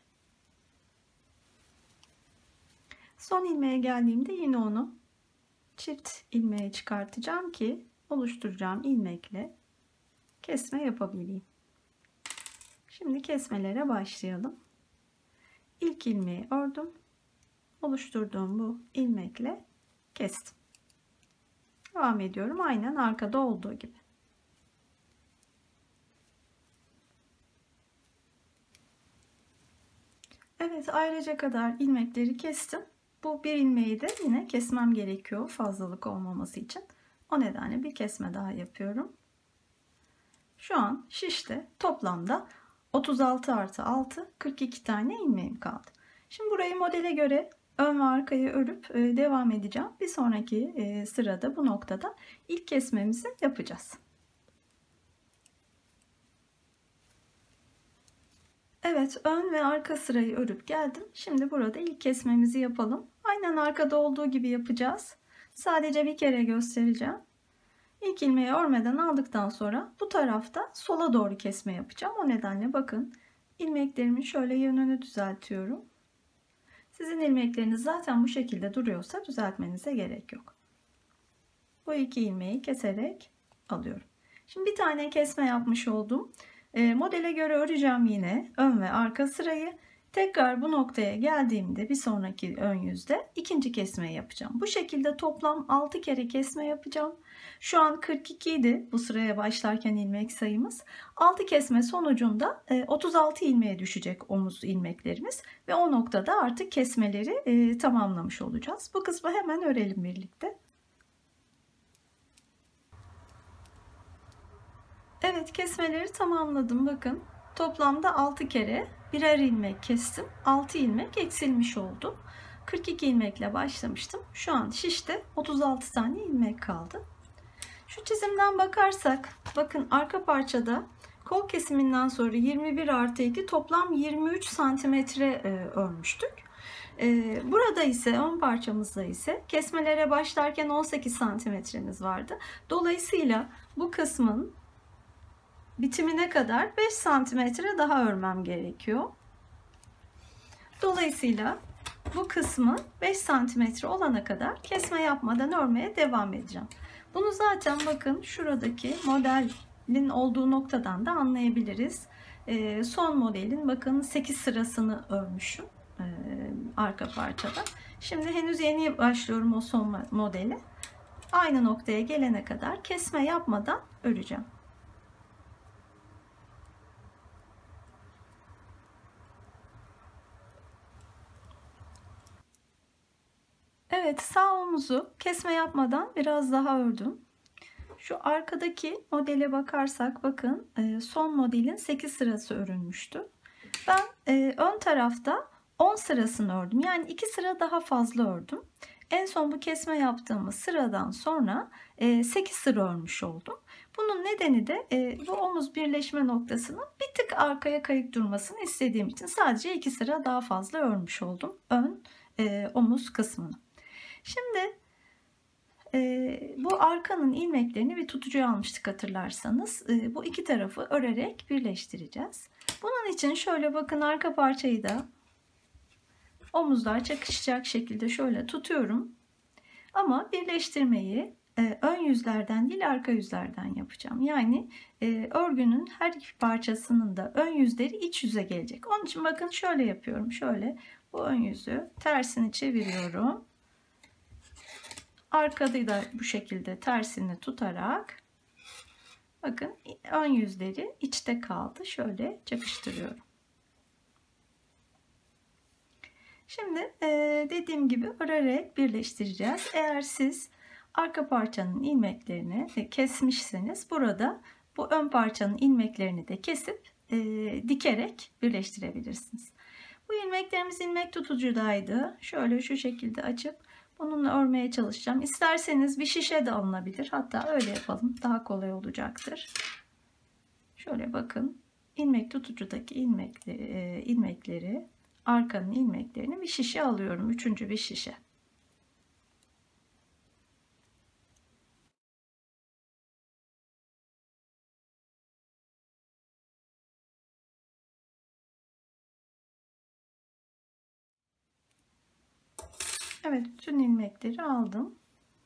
Son ilmeğe geldiğimde yine onu çift ilmeğe çıkartacağım ki oluşturacağım ilmekle kesme yapabileyim. Şimdi kesmelere başlayalım. İlk ilmeği ördüm. Oluşturduğum bu ilmekle kestim. Devam ediyorum aynen arkada olduğu gibi. Evet, ayrıca kadar ilmekleri kestim. Bu bir ilmeği de yine kesmem gerekiyor fazlalık olmaması için. O nedenle bir kesme daha yapıyorum. Şu an şişte toplamda 36 artı 6 42 tane ilmeğim kaldı. Şimdi burayı modele göre ön ve arkayı örüp devam edeceğim. Bir sonraki sırada bu noktada ilk kesmemizi yapacağız. Evet, ön ve arka sırayı örüp geldim. Şimdi burada ilk kesmemizi yapalım. Aynen arkada olduğu gibi yapacağız. Sadece bir kere göstereceğim. İlk ilmeği örmeden aldıktan sonra bu tarafta sola doğru kesme yapacağım. O nedenle bakın ilmeklerimin şöyle yönünü düzeltiyorum. Sizin ilmekleriniz zaten bu şekilde duruyorsa düzeltmenize gerek yok. Bu iki ilmeği keserek alıyorum. Şimdi bir tane kesme yapmış oldum. Modele göre öreceğim yine ön ve arka sırayı. Tekrar bu noktaya geldiğimde bir sonraki ön yüzde ikinci kesmeyi yapacağım. Bu şekilde toplam 6 kere kesme yapacağım. Şu an 42 idi bu sıraya başlarken ilmek sayımız. 6 kesme sonucunda 36 ilmeğe düşecek omuz ilmeklerimiz ve o noktada artık kesmeleri tamamlamış olacağız. Bu kısmı hemen örelim birlikte. Evet, kesmeleri tamamladım. Bakın toplamda 6 kere birer ilmek kestim. 6 ilmek eksilmiş oldu. 42 ilmekle başlamıştım. Şu an şişte 36 tane ilmek kaldı. Şu çizimden bakarsak bakın arka parçada kol kesiminden sonra 21 artı 2 toplam 23 santimetre örmüştük. Burada ise ön parçamızda ise kesmelere başlarken 18 santimetremiz vardı. Dolayısıyla bu kısmın bitimine kadar 5 santimetre daha örmem gerekiyor. Dolayısıyla bu kısmı 5 santimetre olana kadar kesme yapmadan örmeye devam edeceğim. Bunu zaten bakın şuradaki modelin olduğu noktadan da anlayabiliriz. Son modelin bakın 8 sırasını örmüşüm arka parçada. Şimdi henüz yeni başlıyorum o son modeli. Aynı noktaya gelene kadar kesme yapmadan öreceğim. Evet, sağ omuzu kesme yapmadan biraz daha ördüm. Şu arkadaki modele bakarsak bakın son modelin 8 sırası örülmüştü. Ben ön tarafta 10 sırasını ördüm. Yani 2 sıra daha fazla ördüm. En son bu kesme yaptığımız sıradan sonra 8 sıra örmüş oldum. Bunun nedeni de bu omuz birleşme noktasının bir tık arkaya kayık durmasını istediğim için sadece 2 sıra daha fazla örmüş oldum ön omuz kısmını. Şimdi bu arkanın ilmeklerini bir tutucuya almıştık hatırlarsanız. Bu iki tarafı örerek birleştireceğiz. Bunun için şöyle bakın arka parçayı da omuzlar çakışacak şekilde şöyle tutuyorum. Ama birleştirmeyi ön yüzlerden değil arka yüzlerden yapacağım. Yani örgünün her iki parçasının da ön yüzleri iç yüze gelecek. Onun için bakın şöyle yapıyorum. Şöyle bu ön yüzü tersini çeviriyorum. Arkada da bu şekilde tersini tutarak bakın ön yüzleri içte kaldı. Şöyle çakıştırıyorum. Şimdi dediğim gibi örerek birleştireceğiz. Eğer siz arka parçanın ilmeklerini kesmişseniz burada bu ön parçanın ilmeklerini de kesip dikerek birleştirebilirsiniz. Bu ilmeklerimiz ilmek tutucudaydı. Şöyle şu şekilde açıp bununla örmeye çalışacağım. İsterseniz bir şişe de alınabilir. Hatta öyle yapalım. Daha kolay olacaktır. Şöyle bakın. İlmek tutucudaki ilmekleri, arkanın ilmeklerini bir şişe alıyorum. Üçüncü bir şişe. Evet, bütün ilmekleri aldım.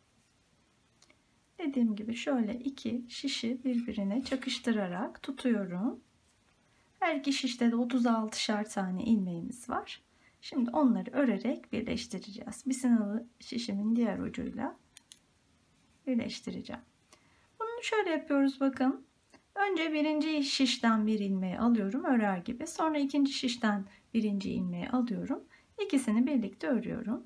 Dediğim gibi şöyle iki şişi birbirine çakıştırarak tutuyorum. Her iki şişte de 36'şar tane ilmeğimiz var. Şimdi onları örerek birleştireceğiz. Bir sınalı şişimin diğer ucuyla birleştireceğim. Bunu şöyle yapıyoruz bakın. Önce birinci şişten bir ilmeği alıyorum örer gibi. Sonra ikinci şişten birinci ilmeği alıyorum. İkisini birlikte örüyorum.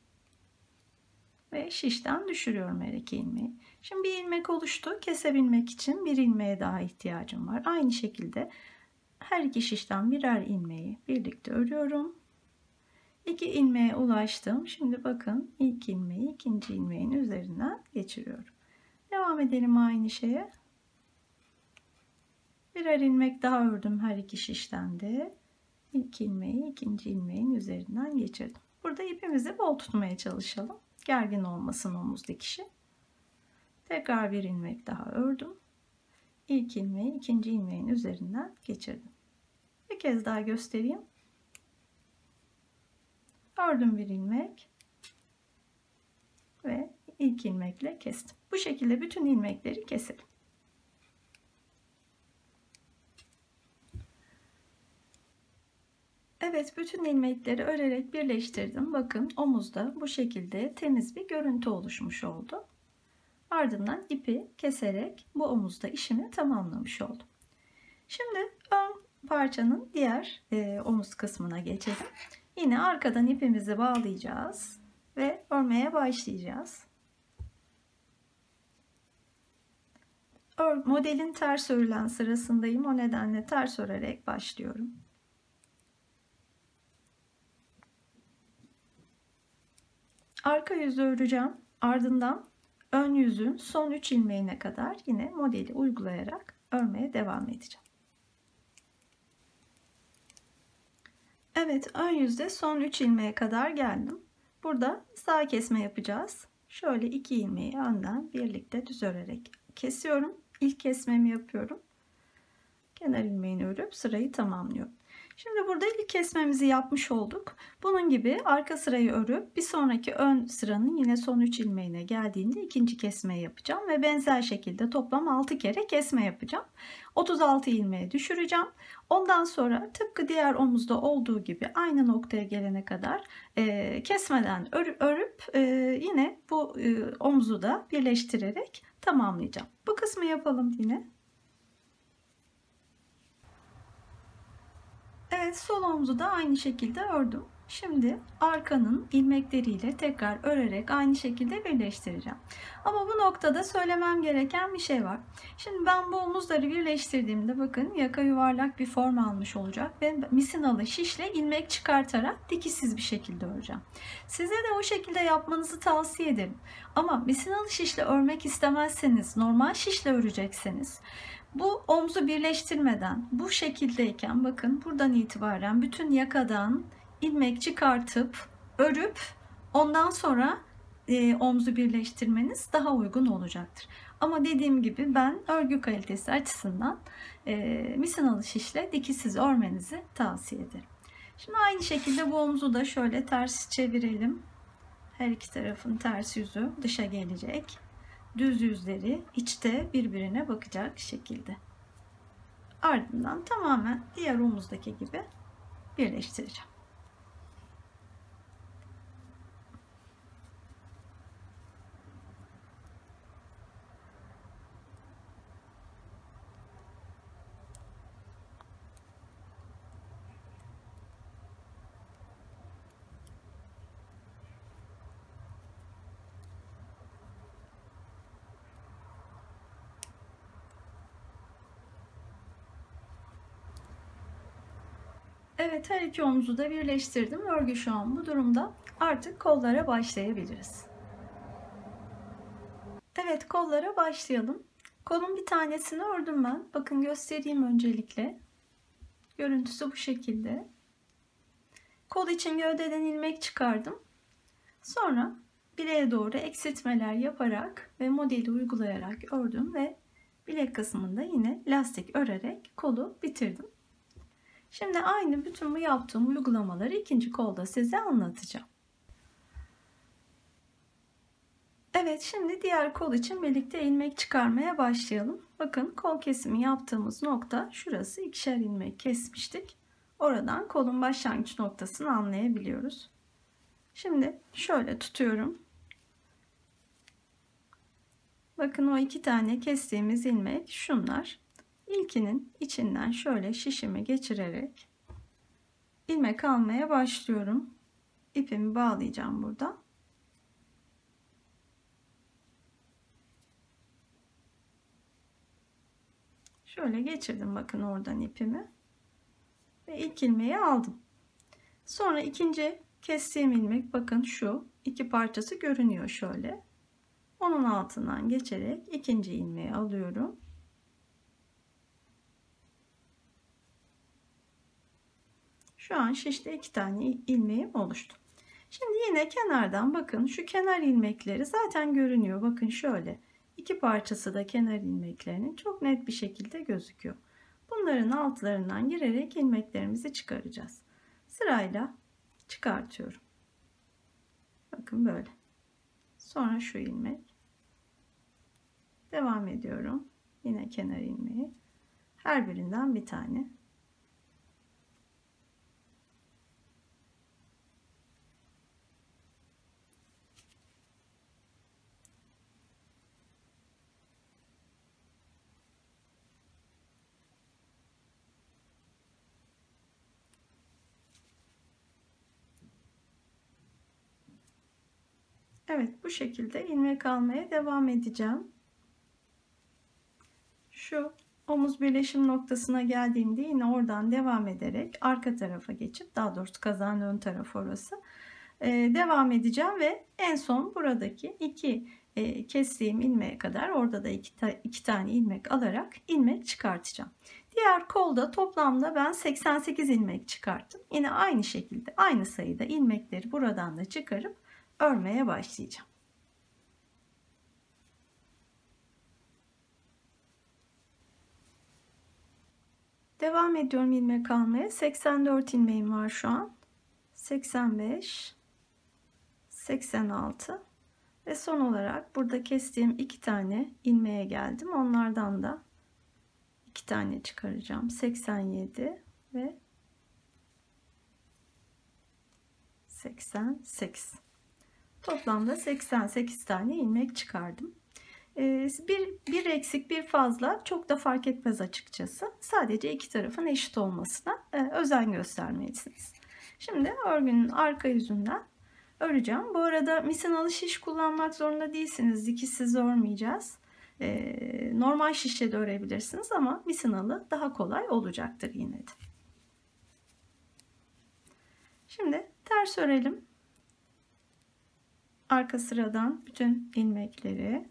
Ve şişten düşürüyorum her iki ilmeği. Şimdi bir ilmek oluştu. Kesebilmek için bir ilmeğe daha ihtiyacım var. Aynı şekilde her iki şişten birer ilmeği birlikte örüyorum. 2 ilmeğe ulaştım. Şimdi bakın ilk ilmeği ikinci ilmeğin üzerinden geçiriyorum. Devam edelim aynı şeye. Birer ilmek daha ördüm her iki şişten de. İlk ilmeği ikinci ilmeğin üzerinden geçirdim. Burada ipimizi bol tutmaya çalışalım. Gergin olmasın omuz dikişi. Tekrar bir ilmek daha ördüm. İlk ilmeği ikinci ilmeğin üzerinden geçirdim. Bir kez daha göstereyim. Ördüm bir ilmek ve ilk ilmekle kestim. Bu şekilde bütün ilmekleri keselim. Evet, bütün ilmekleri örerek birleştirdim. Bakın omuzda bu şekilde temiz bir görüntü oluşmuş oldu. Ardından ipi keserek bu omuzda işimi tamamlamış oldum. Şimdi ön parçanın diğer omuz kısmına geçelim. Yine arkadan ipimizi bağlayacağız ve örmeye başlayacağız. Modelin ters örülen sırasındayım. O nedenle ters örerek başlıyorum. Arka yüzü öreceğim. Ardından ön yüzün son 3 ilmeğine kadar yine modeli uygulayarak örmeye devam edeceğim. Evet, ön yüzde son 3 ilmeğe kadar geldim. Burada sağ kesme yapacağız. Şöyle 2 ilmeği önden birlikte düz örerek kesiyorum. İlk kesmemi yapıyorum. Kenar ilmeğini örüp sırayı tamamlıyorum. Şimdi burada ilk kesmemizi yapmış olduk. Bunun gibi arka sırayı örüp bir sonraki ön sıranın yine son 3 ilmeğine geldiğinde ikinci kesmeyi yapacağım ve benzer şekilde toplam 6 kere kesme yapacağım. 36 ilmeğe düşüreceğim. Ondan sonra tıpkı diğer omuzda olduğu gibi aynı noktaya gelene kadar kesmeden örüp yine bu omuzu da birleştirerek tamamlayacağım. Bu kısmı yapalım yine. Evet, sol omuzu da aynı şekilde ördüm. Şimdi arkanın ilmekleriyle tekrar örerek aynı şekilde birleştireceğim. Ama bu noktada söylemem gereken bir şey var. Şimdi ben bu omuzları birleştirdiğimde bakın yaka yuvarlak bir form almış olacak ve misinalı şişle ilmek çıkartarak dikişsiz bir şekilde öreceğim. Size de o şekilde yapmanızı tavsiye ederim. Ama misinalı şişle örmek istemezseniz, normal şişle örecekseniz bu omuzu birleştirmeden bu şekildeyken bakın buradan itibaren bütün yakadan ilmek çıkartıp örüp ondan sonra omuzu birleştirmeniz daha uygun olacaktır. Ama dediğim gibi ben örgü kalitesi açısından misinalı şişle dikişsiz örmenizi tavsiye ederim. Şimdi aynı şekilde bu omuzu da şöyle ters çevirelim. Her iki tarafın ters yüzü dışa gelecek. Düz yüzleri içte birbirine bakacak şekilde. Ardından tamamen diğer omuzdaki gibi birleştireceğim. Evet, her iki omuzu da birleştirdim. Örgü şu an bu durumda. Artık kollara başlayabiliriz. Evet, kollara başlayalım. Kolun bir tanesini ördüm ben. Bakın göstereyim öncelikle. Görüntüsü bu şekilde. Kol için gövdeden ilmek çıkardım. Sonra bileğe doğru eksiltmeler yaparak ve modeli uygulayarak ördüm ve bilek kısmında yine lastik örerek kolu bitirdim. Şimdi aynı bütün bu yaptığım uygulamaları ikinci kolda size anlatacağım. Evet, şimdi diğer kol için birlikte ilmek çıkarmaya başlayalım. Bakın kol kesimi yaptığımız nokta şurası, ikişer ilmek kesmiştik. Oradan kolun başlangıç noktasını anlayabiliyoruz. Şimdi şöyle tutuyorum. Bakın o iki tane kestiğimiz ilmek şunlar. İlkinin içinden şöyle şişimi geçirerek ilmek almaya başlıyorum. İpimi bağlayacağım burada. Şöyle geçirdim bakın oradan ipimi. Ve ilk ilmeği aldım. Sonra ikinci kestiğim ilmek bakın şu iki parçası görünüyor şöyle. Onun altından geçerek ikinci ilmeği alıyorum. Şu an şişte 2 tane ilmeğim oluştu. Şimdi yine kenardan bakın, şu kenar ilmekleri zaten görünüyor. Bakın şöyle. İki parçası da kenar ilmeklerinin çok net bir şekilde gözüküyor. Bunların altlarından girerek ilmeklerimizi çıkaracağız. Sırayla çıkartıyorum. Bakın böyle. Sonra şu ilmek. Devam ediyorum. Yine kenar ilmeği. Her birinden bir tane. Evet, bu şekilde ilmek almaya devam edeceğim. Şu omuz birleşim noktasına geldiğimde yine oradan devam ederek arka tarafa geçip, daha doğrusu kazağın ön tarafı orası, devam edeceğim ve en son buradaki iki kestiğim ilmeğe kadar orada da iki tane ilmek alarak ilmek çıkartacağım. Diğer kolda toplamda ben 88 ilmek çıkarttım. Yine aynı şekilde aynı sayıda ilmekleri buradan da çıkarıp örmeye başlayacağım. Devam ediyorum ilmek almaya. 84 ilmeğim var şu an. 85, 86 ve son olarak burada kestiğim iki tane ilmeğe geldim. Onlardan da iki tane çıkaracağım. 87 ve 88. Toplamda 88 tane ilmek çıkardım. Bir eksik bir fazla çok da fark etmez açıkçası. Sadece iki tarafın eşit olmasına özen göstermelisiniz. Şimdi örgünün arka yüzünden öreceğim. Bu arada misinalı şiş kullanmak zorunda değilsiniz. Dikişsiz örmeyeceğiz. Normal şişle de örebilirsiniz ama misinalı daha kolay olacaktır yine de. Şimdi ters örelim. Arka sıradan bütün ilmekleri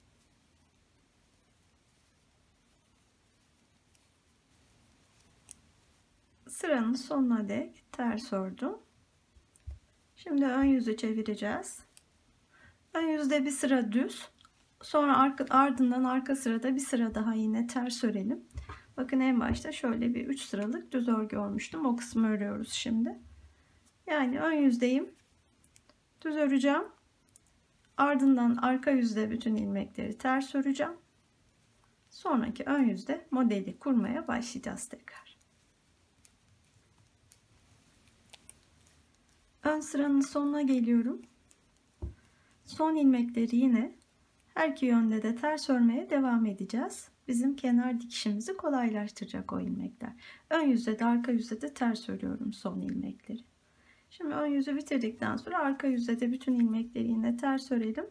sıranın sonuna dek ters ördüm. Şimdi ön yüzü çevireceğiz. Ön yüzde bir sıra düz. Sonra ardından arka sırada bir sıra daha yine ters örelim. Bakın en başta şöyle bir 3 sıralık düz örgü örmüştüm. O kısmı örüyoruz şimdi. Yani ön yüzdeyim. Düz öreceğim. Ardından arka yüzde bütün ilmekleri ters öreceğim. Sonraki ön yüzde modeli kurmaya başlayacağız tekrar. Ön sıranın sonuna geliyorum. Son ilmekleri yine her iki yönde de ters örmeye devam edeceğiz. Bizim kenar dikişimizi kolaylaştıracak o ilmekler. Ön yüzde de arka yüzde de ters örüyorum son ilmekleri. Şimdi ön yüzü bitirdikten sonra arka yüzde de bütün ilmekleri yine ters örelim.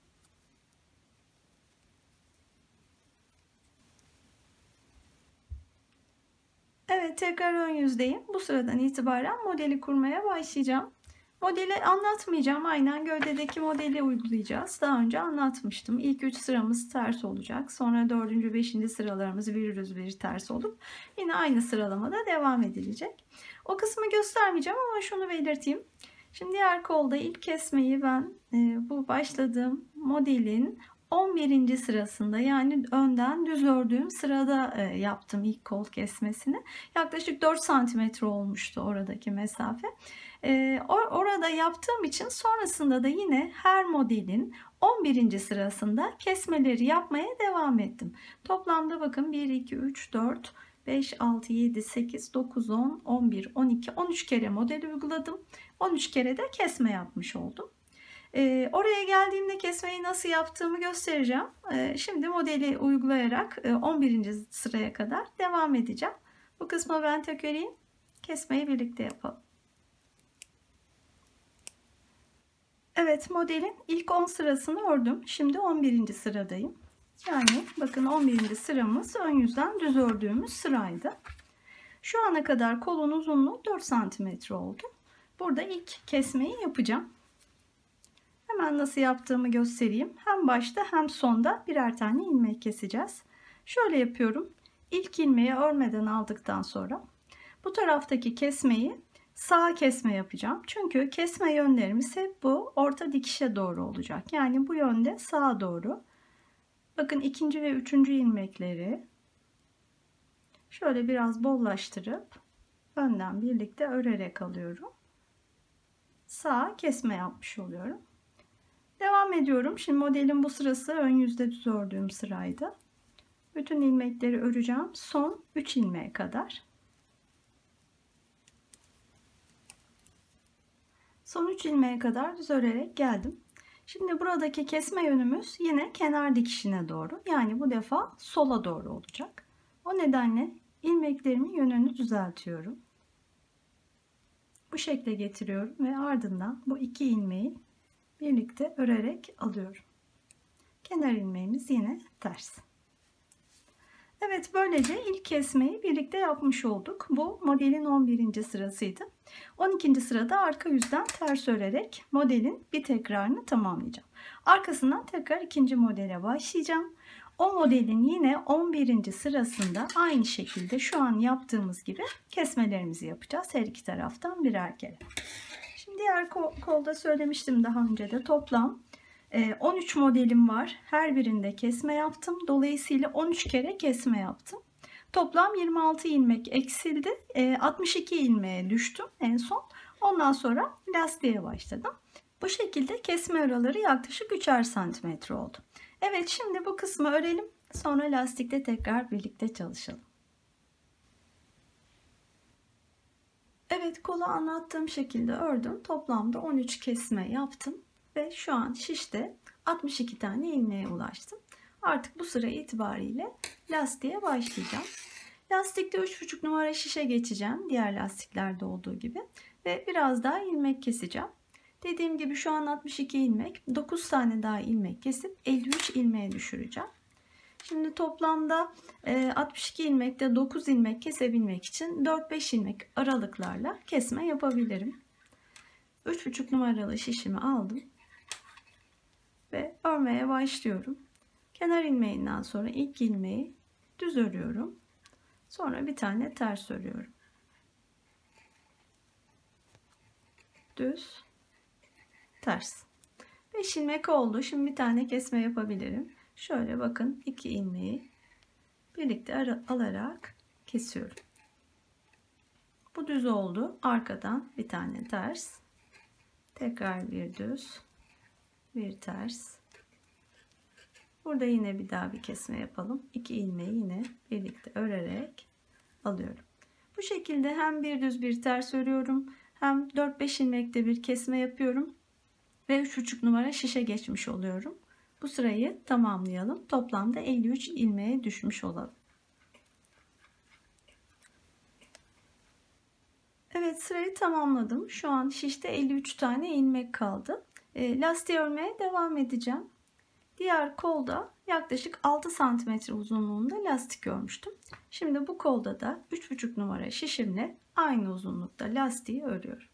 Evet, tekrar ön yüzdeyim. Bu sıradan itibaren modeli kurmaya başlayacağım. Modeli anlatmayacağım. Aynen gövdedeki modeli uygulayacağız. Daha önce anlatmıştım. İlk 3 sıramız ters olacak. Sonra 4. 5. sıralarımız bir düz bir ters olup yine aynı sıralamada devam edilecek. O kısmı göstermeyeceğim ama şunu belirteyim. Şimdi diğer kolda ilk kesmeyi ben bu başladığım modelin 11. sırasında, yani önden düz ördüğüm sırada yaptım ilk kol kesmesini. Yaklaşık 4 santimetre olmuştu oradaki mesafe. Orada yaptığım için sonrasında da yine her modelin 11. sırasında kesmeleri yapmaya devam ettim. Toplamda bakın 1, 2, 3, 4, 5, 6, 7, 8, 9, 10, 11, 12, 13 kere model uyguladım. 13 kere de kesme yapmış oldum. Oraya geldiğimde kesmeyi nasıl yaptığımı göstereceğim. Şimdi modeli uygulayarak 11. sıraya kadar devam edeceğim. Bu kısmı ben tek öreyim. Kesmeyi birlikte yapalım. Evet, modelin ilk 10 sırasını ördüm. Şimdi 11. sıradayım. Yani bakın 11. sıramız ön yüzden düz ördüğümüz sıraydı. Şu ana kadar kolun uzunluğu 4 santimetre oldu. Burada ilk kesmeyi yapacağım. Hemen nasıl yaptığımı göstereyim. Hem başta hem sonda birer tane ilmek keseceğiz. Şöyle yapıyorum. İlk ilmeği örmeden aldıktan sonra bu taraftaki kesmeyi sağa kesme yapacağım. Çünkü kesme yönlerimiz hep bu orta dikişe doğru olacak. Yani bu yönde sağa doğru. Bakın ikinci ve üçüncü ilmekleri şöyle biraz bollaştırıp önden birlikte örerek alıyorum. Sağa kesme yapmış oluyorum. Devam ediyorum. Şimdi modelin bu sırası ön yüzde düz ördüğüm sıraydı. Bütün ilmekleri öreceğim. Son 3 ilmeğe kadar. Son 3 ilmeğe kadar düz örerek geldim. Şimdi buradaki kesme yönümüz yine kenar dikişine doğru. Yani bu defa sola doğru olacak. O nedenle ilmeklerimin yönünü düzeltiyorum. Bu şekle getiriyorum ve ardından bu 2 ilmeği birlikte örerek alıyorum. Kenar ilmeğimiz yine ters. Evet, böylece ilk kesmeyi birlikte yapmış olduk. Bu modelin 11. sırasıydı. 12. sırada arka yüzden ters örerek modelin bir tekrarını tamamlayacağım. Arkasından tekrar ikinci modele başlayacağım. O modelin yine 11. sırasında aynı şekilde şu an yaptığımız gibi kesmelerimizi yapacağız. Her iki taraftan birer kere. Şimdi diğer kolda söylemiştim daha önce de toplam 13 modelim var. Her birinde kesme yaptım. Dolayısıyla 13 kere kesme yaptım. Toplam 26 ilmek eksildi. 62 ilmeğe düştüm en son. Ondan sonra lastiğe başladım. Bu şekilde kesme araları yaklaşık 3'er santimetre oldu. Evet, şimdi bu kısmı örelim. Sonra lastikte tekrar birlikte çalışalım. Evet, kolu anlattığım şekilde ördüm. Toplamda 13 kesme yaptım. Ve şu an şişte 62 tane ilmeğe ulaştım. Artık bu sıra itibariyle lastiğe başlayacağım. Lastikte 3,5 numara şişe geçeceğim. Diğer lastiklerde olduğu gibi. Ve biraz daha ilmek keseceğim. Dediğim gibi şu an 62 ilmek. 9 tane daha ilmek kesip 53 ilmeğe düşüreceğim. Şimdi toplamda 62 ilmekte 9 ilmek kesebilmek için 4-5 ilmek aralıklarla kesme yapabilirim. 3,5 numaralı şişimi aldım. Ve örmeye başlıyorum. Kenar ilmeğinden sonra ilk ilmeği düz örüyorum. Sonra bir tane ters örüyorum. Düz, ters. 5 ilmek oldu. Şimdi bir tane kesme yapabilirim. Şöyle bakın, 2 ilmeği birlikte alarak kesiyorum. Bu düz oldu. Arkadan bir tane ters. Tekrar bir düz. Bir ters. Burada yine bir daha bir kesme yapalım. 2 ilmeği yine birlikte örerek alıyorum. Bu şekilde hem bir düz bir ters örüyorum, hem 4-5 ilmekte bir kesme yapıyorum ve 3,5 numara şişe geçmiş oluyorum. Bu sırayı tamamlayalım. Toplamda 53 ilmeğe düşmüş olalım. Evet, sırayı tamamladım. Şu an şişte 53 tane ilmek kaldı. Lastiği örmeye devam edeceğim. Diğer kolda yaklaşık 6 cm uzunluğunda lastik örmüştüm. Şimdi bu kolda da 3,5 numara şişimle aynı uzunlukta lastiği örüyorum.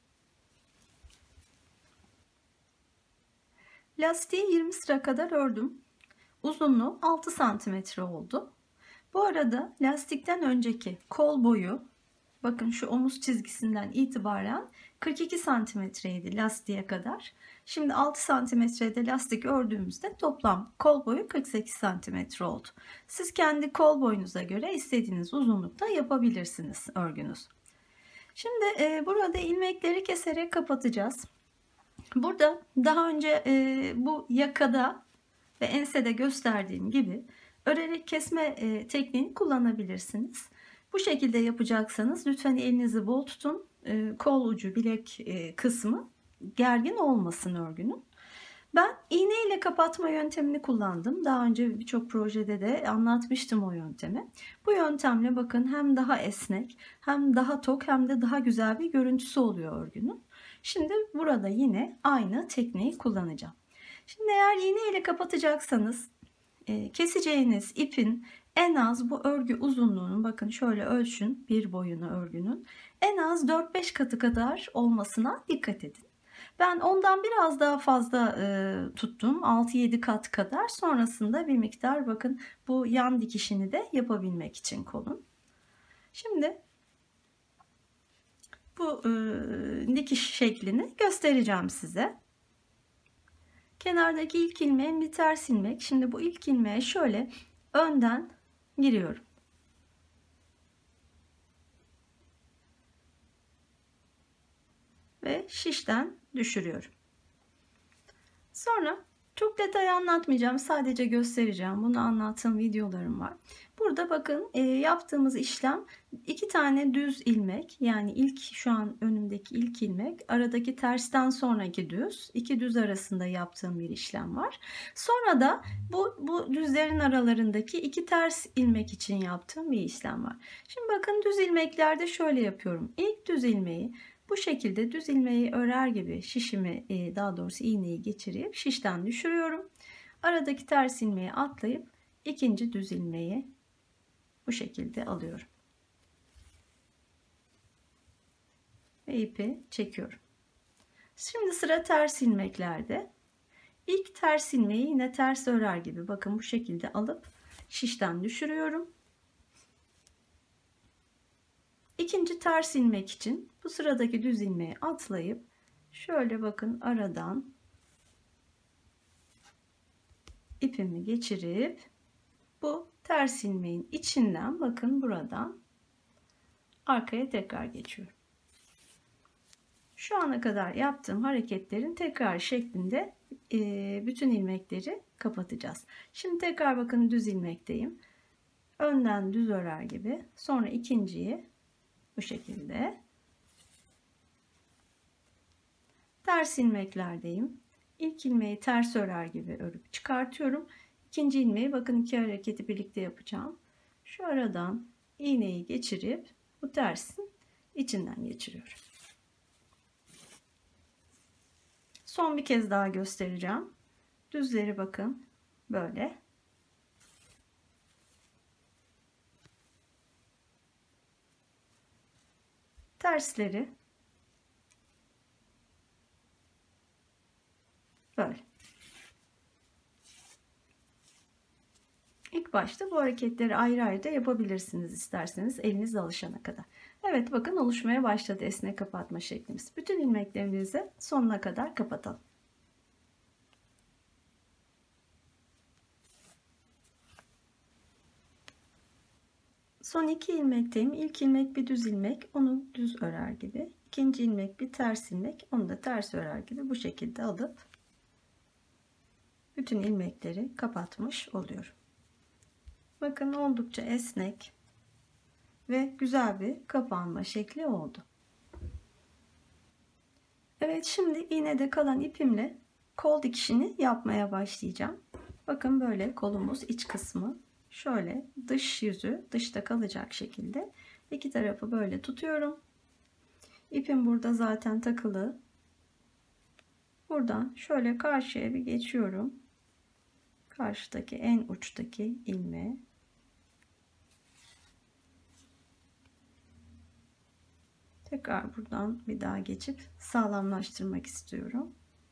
Lastiği 20 sıra kadar ördüm. Uzunluğu 6 cm oldu. Bu arada lastikten önceki kol boyu, bakın şu omuz çizgisinden itibaren 42 santimetreydi lastiğe kadar. Şimdi 6 santimetrede lastik ördüğümüzde toplam kol boyu 48 santimetre oldu. Siz kendi kol boyunuza göre istediğiniz uzunlukta yapabilirsiniz örgünüz. Şimdi burada ilmekleri keserek kapatacağız. Burada daha önce bu yakada ve ensede gösterdiğim gibi örerek kesme tekniğini kullanabilirsiniz. Bu şekilde yapacaksanız lütfen elinizi bol tutun. Kol ucu, bilek kısmı gergin olmasın örgünün. Ben iğne ile kapatma yöntemini kullandım. Daha önce birçok projede de anlatmıştım o yöntemi. Bu yöntemle bakın hem daha esnek, hem daha tok, hem de daha güzel bir görüntüsü oluyor örgünün. Şimdi burada yine aynı tekniği kullanacağım. Şimdi eğer iğne ile kapatacaksanız keseceğiniz ipin en az bu örgü uzunluğunun, bakın şöyle ölçün, bir boyunu örgünün en az 4-5 katı kadar olmasına dikkat edin. Ben ondan biraz daha fazla tuttum, 6-7 kat kadar. Sonrasında bir miktar bakın bu yan dikişini de yapabilmek için kolun. Şimdi bu bu dikiş şeklini göstereceğim size. Kenardaki ilk ilmeğim bir ters ilmek. Şimdi bu ilk ilmeğe şöyle önden giriyorum. Ve şişten düşürüyorum. Sonra çok detay anlatmayacağım. Sadece göstereceğim. Bunu anlattığım videolarım var. Burada bakın yaptığımız işlem 2 tane düz ilmek. Yani ilk şu an önümdeki ilk ilmek. Aradaki tersten sonraki düz. 2 düz arasında yaptığım bir işlem var. Sonra da bu düzlerin aralarındaki 2 ters ilmek için yaptığım bir işlem var. Şimdi bakın düz ilmeklerde şöyle yapıyorum. İlk düz ilmeği bu şekilde düz ilmeği örer gibi şişimi daha doğrusu iğneyi geçirip şişten düşürüyorum. Aradaki ters ilmeği atlayıp ikinci düz ilmeği bu şekilde alıyorum. Ve ipi çekiyorum. Şimdi sıra ters ilmeklerde. İlk ters ilmeği yine ters örer gibi bakın bu şekilde alıp şişten düşürüyorum. İkinci ters ilmek için bu sıradaki düz ilmeği atlayıp şöyle bakın aradan ipimi geçirip bu ters ilmeğin içinden bakın buradan arkaya tekrar geçiyorum. Şu ana kadar yaptığım hareketlerin tekrar şeklinde bütün ilmekleri kapatacağız. Şimdi tekrar bakın düz ilmekteyim. Önden düz örer gibi sonra ikinciyi bu şekilde ters ilmeklerdeyim. İlk ilmeği ters örer gibi örüp çıkartıyorum. İkinci ilmeği bakın iki hareketi birlikte yapacağım. Şu aradan iğneyi geçirip bu tersin içinden geçiriyorum. Son bir kez daha göstereceğim. Düzleri bakın böyle. Tersleri böyle. İlk başta bu hareketleri ayrı ayrı da yapabilirsiniz isterseniz eliniz alışana kadar. Evet bakın oluşmaya başladı esnek kapatma şeklimiz. Bütün ilmeklerimizi sonuna kadar kapatalım. Son iki ilmekteyim. İlk ilmek bir düz ilmek, onu düz örer gibi. İkinci ilmek bir ters ilmek, onu da ters örer gibi bu şekilde alıp bütün ilmekleri kapatmış oluyorum. Bakın oldukça esnek ve güzel bir kapanma şekli oldu. Evet şimdi iğnede kalan ipimle kol dikişini yapmaya başlayacağım. Bakın böyle kolumuz iç kısmı şöyle dış yüzü dışta kalacak şekilde iki tarafı böyle tutuyorum. İpim burada zaten takılı. Buradan şöyle karşıya bir geçiyorum. Karşıdaki en uçtaki ilmeğe. Tekrar buradan bir daha geçip sağlamlaştırmak istiyorum.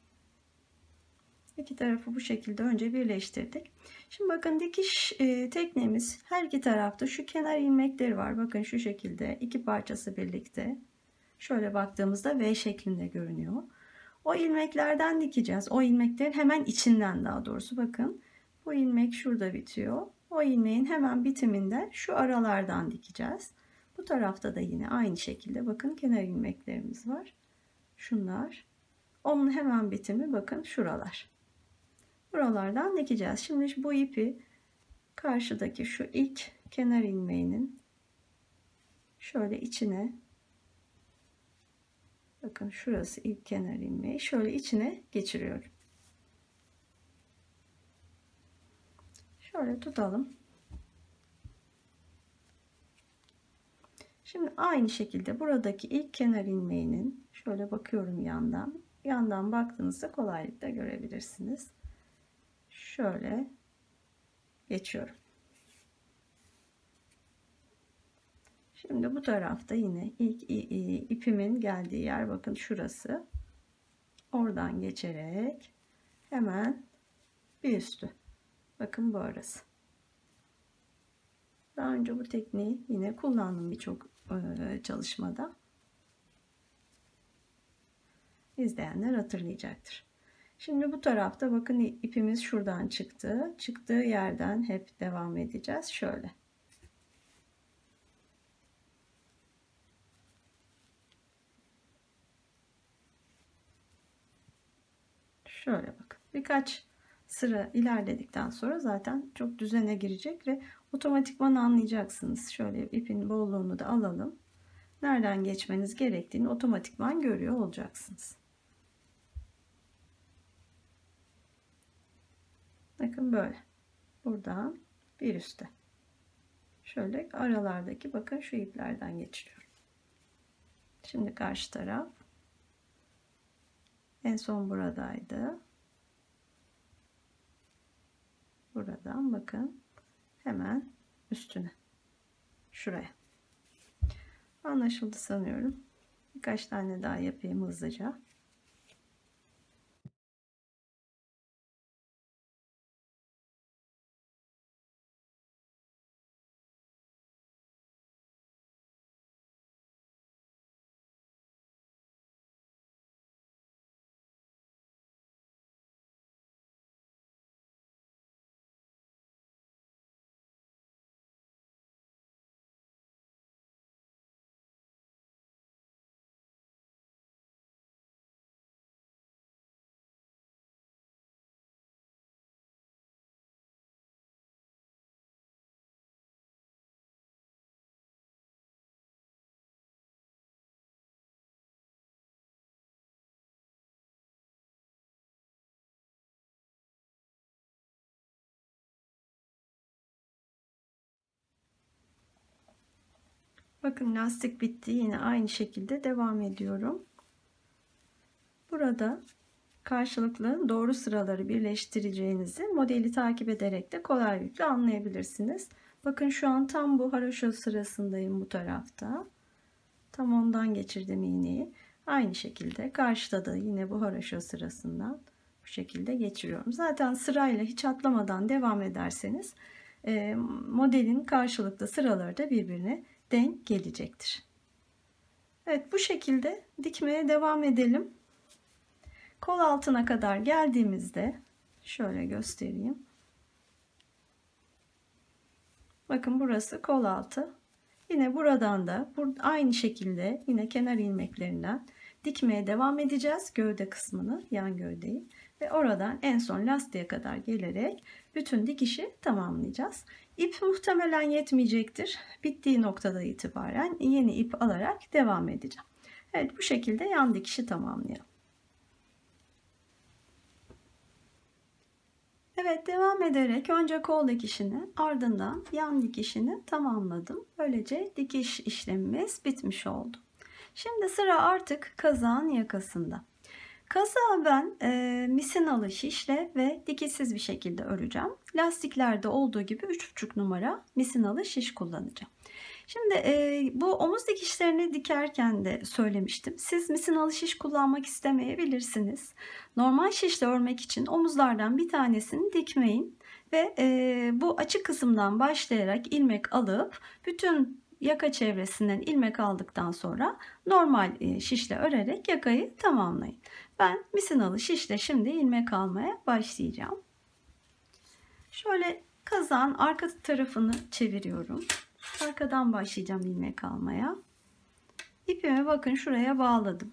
İki tarafı bu şekilde önce birleştirdik. Şimdi bakın dikiş tekniğimiz her iki tarafta şu kenar ilmekleri var. Bakın şu şekilde iki parçası birlikte. Şöyle baktığımızda V şeklinde görünüyor. O ilmeklerden dikeceğiz. O ilmeklerin hemen içinden daha doğrusu bakın. Bu ilmek şurada bitiyor. O ilmeğin hemen bitiminden şu aralardan dikeceğiz. Bu tarafta da yine aynı şekilde bakın kenar ilmeklerimiz var. Şunlar. Onun hemen bitimi bakın şuralar. Buralardan dikeceğiz. Şimdi bu ipi karşıdaki şu ilk kenar ilmeğinin şöyle içine bakın şurası ilk kenar ilmeği şöyle içine geçiriyorum. Şöyle tutalım. Şimdi aynı şekilde buradaki ilk kenar ilmeğinin şöyle bakıyorum yandan. Yandan baktığınızda kolaylıkla görebilirsiniz. Şöyle geçiyorum. Şimdi bu tarafta yine ilk ipimin geldiği yer bakın şurası. Oradan geçerek hemen bir üstü. Bakın bu arası. Daha önce bu tekniği yine kullandım birçok çalışmada. İzleyenler hatırlayacaktır. Şimdi bu tarafta bakın ipimiz şuradan çıktı. Çıktığı yerden hep devam edeceğiz. Şöyle. Şöyle bakın. Birkaç sıra ilerledikten sonra zaten çok düzene girecek ve otomatikman anlayacaksınız. Şöyle ipin bolluğunu da alalım. Nereden geçmeniz gerektiğini otomatikman görüyor olacaksınız. Bakın böyle. Buradan bir üste. Şöyle aralardaki bakın şu iplerden geçiriyorum. Şimdi karşı taraf. En son buradaydı. Buradan bakın hemen üstüne. Şuraya. Anlaşıldı sanıyorum. Birkaç tane daha yapayım hızlıca. Bakın lastik bitti. Yine aynı şekilde devam ediyorum. Burada karşılıklı doğru sıraları birleştireceğinizi modeli takip ederek de kolaylıkla anlayabilirsiniz. Bakın şu an tam bu haroşa sırasındayım bu tarafta. Tam ondan geçirdim iğneyi. Aynı şekilde karşıda da yine bu haroşa sırasından bu şekilde geçiriyorum. Zaten sırayla hiç atlamadan devam ederseniz modelin karşılıklı sıraları da birbirine denk gelecektir. Evet, bu şekilde dikmeye devam edelim. Kol altına kadar geldiğimizde şöyle göstereyim. Bakın burası kol altı. Yine buradan da aynı şekilde yine kenar ilmeklerinden dikmeye devam edeceğiz gövde kısmını, yan gövdeyi ve oradan en son lastiğe kadar gelerek bütün dikişi tamamlayacağız. İp muhtemelen yetmeyecektir. Bittiği noktada itibaren yeni ip alarak devam edeceğim. Evet, bu şekilde yan dikişi tamamlayalım. Evet, devam ederek önce kol dikişini ardından yan dikişini tamamladım. Böylece dikiş işlemimiz bitmiş oldu. Şimdi sıra artık kazağın yakasında. Kazağı ben misinalı şişle ve dikişsiz bir şekilde öreceğim. Lastiklerde olduğu gibi 3,5 numara misinalı şiş kullanacağım. Şimdi bu omuz dikişlerini dikerken de söylemiştim. Siz misinalı şiş kullanmak istemeyebilirsiniz. Normal şişle örmek için omuzlardan bir tanesini dikmeyin ve bu açık kısımdan başlayarak ilmek alıp bütün yaka çevresinden ilmek aldıktan sonra normal şişle örerek yakayı tamamlayın. Ben misinalı şişle şimdi ilmek almaya başlayacağım. Şöyle kazağın arka tarafını çeviriyorum. Arkadan başlayacağım ilmek almaya. İpimi bakın şuraya bağladım.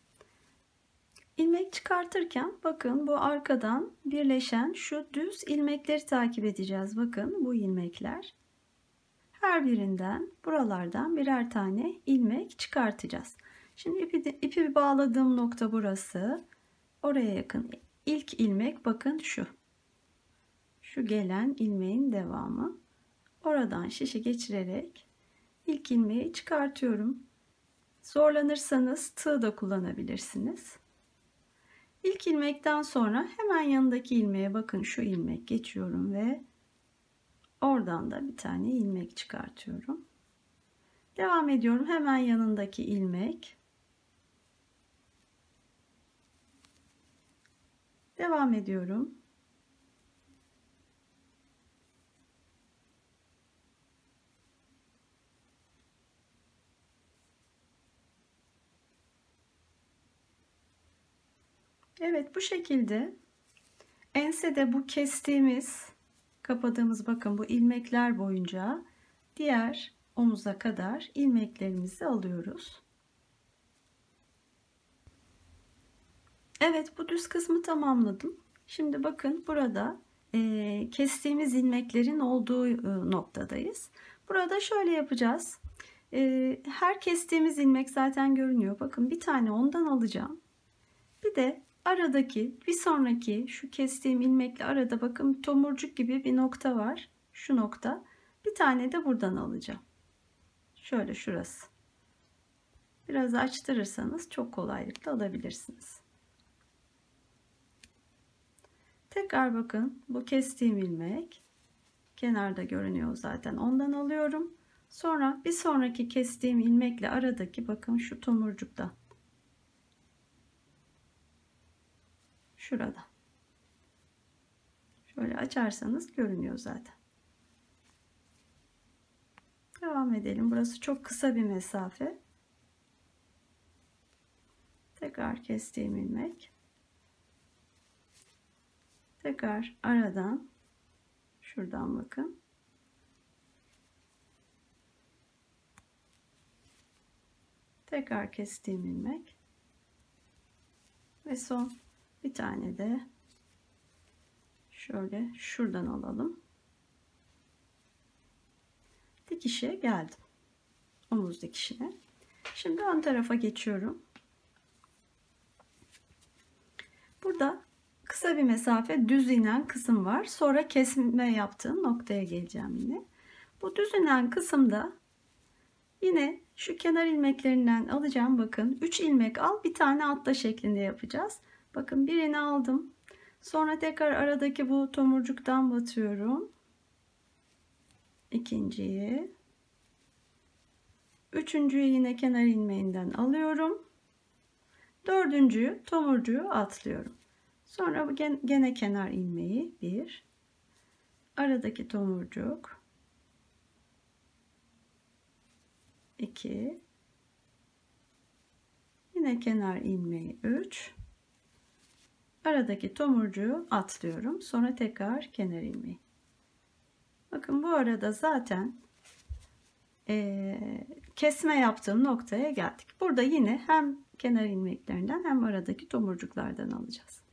İlmek çıkartırken bakın bu arkadan birleşen şu düz ilmekleri takip edeceğiz. Bakın bu ilmekler. Her birinden buralardan birer tane ilmek çıkartacağız. Şimdi ipi bağladığım nokta burası. Oraya yakın ilk ilmek bakın şu. Şu gelen ilmeğin devamı. Oradan şişi geçirerek ilk ilmeği çıkartıyorum. Zorlanırsanız tığ da kullanabilirsiniz. İlk ilmekten sonra hemen yanındaki ilmeğe bakın şu ilmek geçiyorum ve oradan da bir tane ilmek çıkartıyorum. Devam ediyorum. Hemen yanındaki ilmek. Devam ediyorum. Evet, bu şekilde ensede bu kestiğimiz, kapadığımız, bakın bu ilmekler boyunca diğer omuza kadar ilmeklerimizi alıyoruz. Evet, bu düz kısmı tamamladım. Şimdi bakın burada kestiğimiz ilmeklerin olduğu noktadayız. Burada şöyle yapacağız. Her kestiğimiz ilmek zaten görünüyor. Bakın bir tane ondan alacağım. Bir de aradaki, bir sonraki şu kestiğim ilmekle arada bakın tomurcuk gibi bir nokta var. Şu nokta. Bir tane de buradan alacağım. Şöyle şurası. Biraz açtırırsanız çok kolaylıkla alabilirsiniz. Tekrar bakın, bu kestiğim ilmek kenarda görünüyor zaten, ondan alıyorum. Sonra bir sonraki kestiğim ilmekle aradaki, bakın şu tomurcukta, şurada, şöyle açarsanız görünüyor zaten. Devam edelim. Burası çok kısa bir mesafe. Tekrar kestiğim ilmek, tekrar aradan, şuradan bakın, tekrar kestiğim ilmek ve son bir tane de şöyle şuradan alalım. Dikişe geldim, omuz dikişine. Şimdi ön tarafa geçiyorum. Burada kısa bir mesafe, düz inen kısım var. Sonra kesme yaptığım noktaya geleceğim yine. Bu düz inen kısımda yine şu kenar ilmeklerinden alacağım. Bakın 3 ilmek al, bir tane atla şeklinde yapacağız. Bakın birini aldım. Sonra tekrar aradaki bu tomurcuktan batıyorum. İkinciyi. Üçüncüyü yine kenar ilmeğinden alıyorum. Dördüncüyü tomurcuğu atlıyorum. Sonra gene kenar ilmeği, bir, aradaki tomurcuk, 2, yine kenar ilmeği, 3, aradaki tomurcuğu atlıyorum. Sonra tekrar kenar ilmeği. Bakın bu arada zaten kesme yaptığım noktaya geldik. Burada yine hem kenar ilmeklerinden hem aradaki tomurcuklardan alacağız.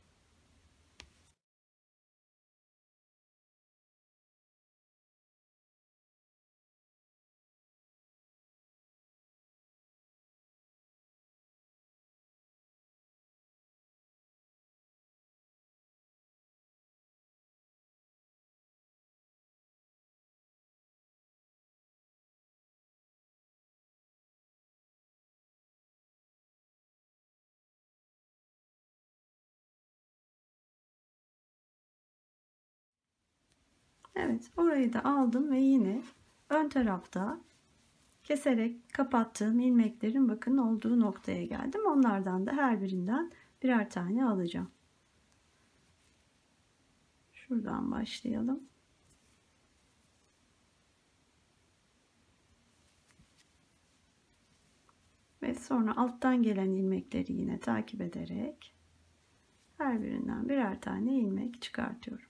Evet, orayı da aldım ve yine ön tarafta keserek kapattığım ilmeklerin bakın olduğu noktaya geldim. Onlardan da her birinden birer tane alacağım. Şuradan başlayalım. Ve sonra alttan gelen ilmekleri yine takip ederek her birinden birer tane ilmek çıkartıyorum.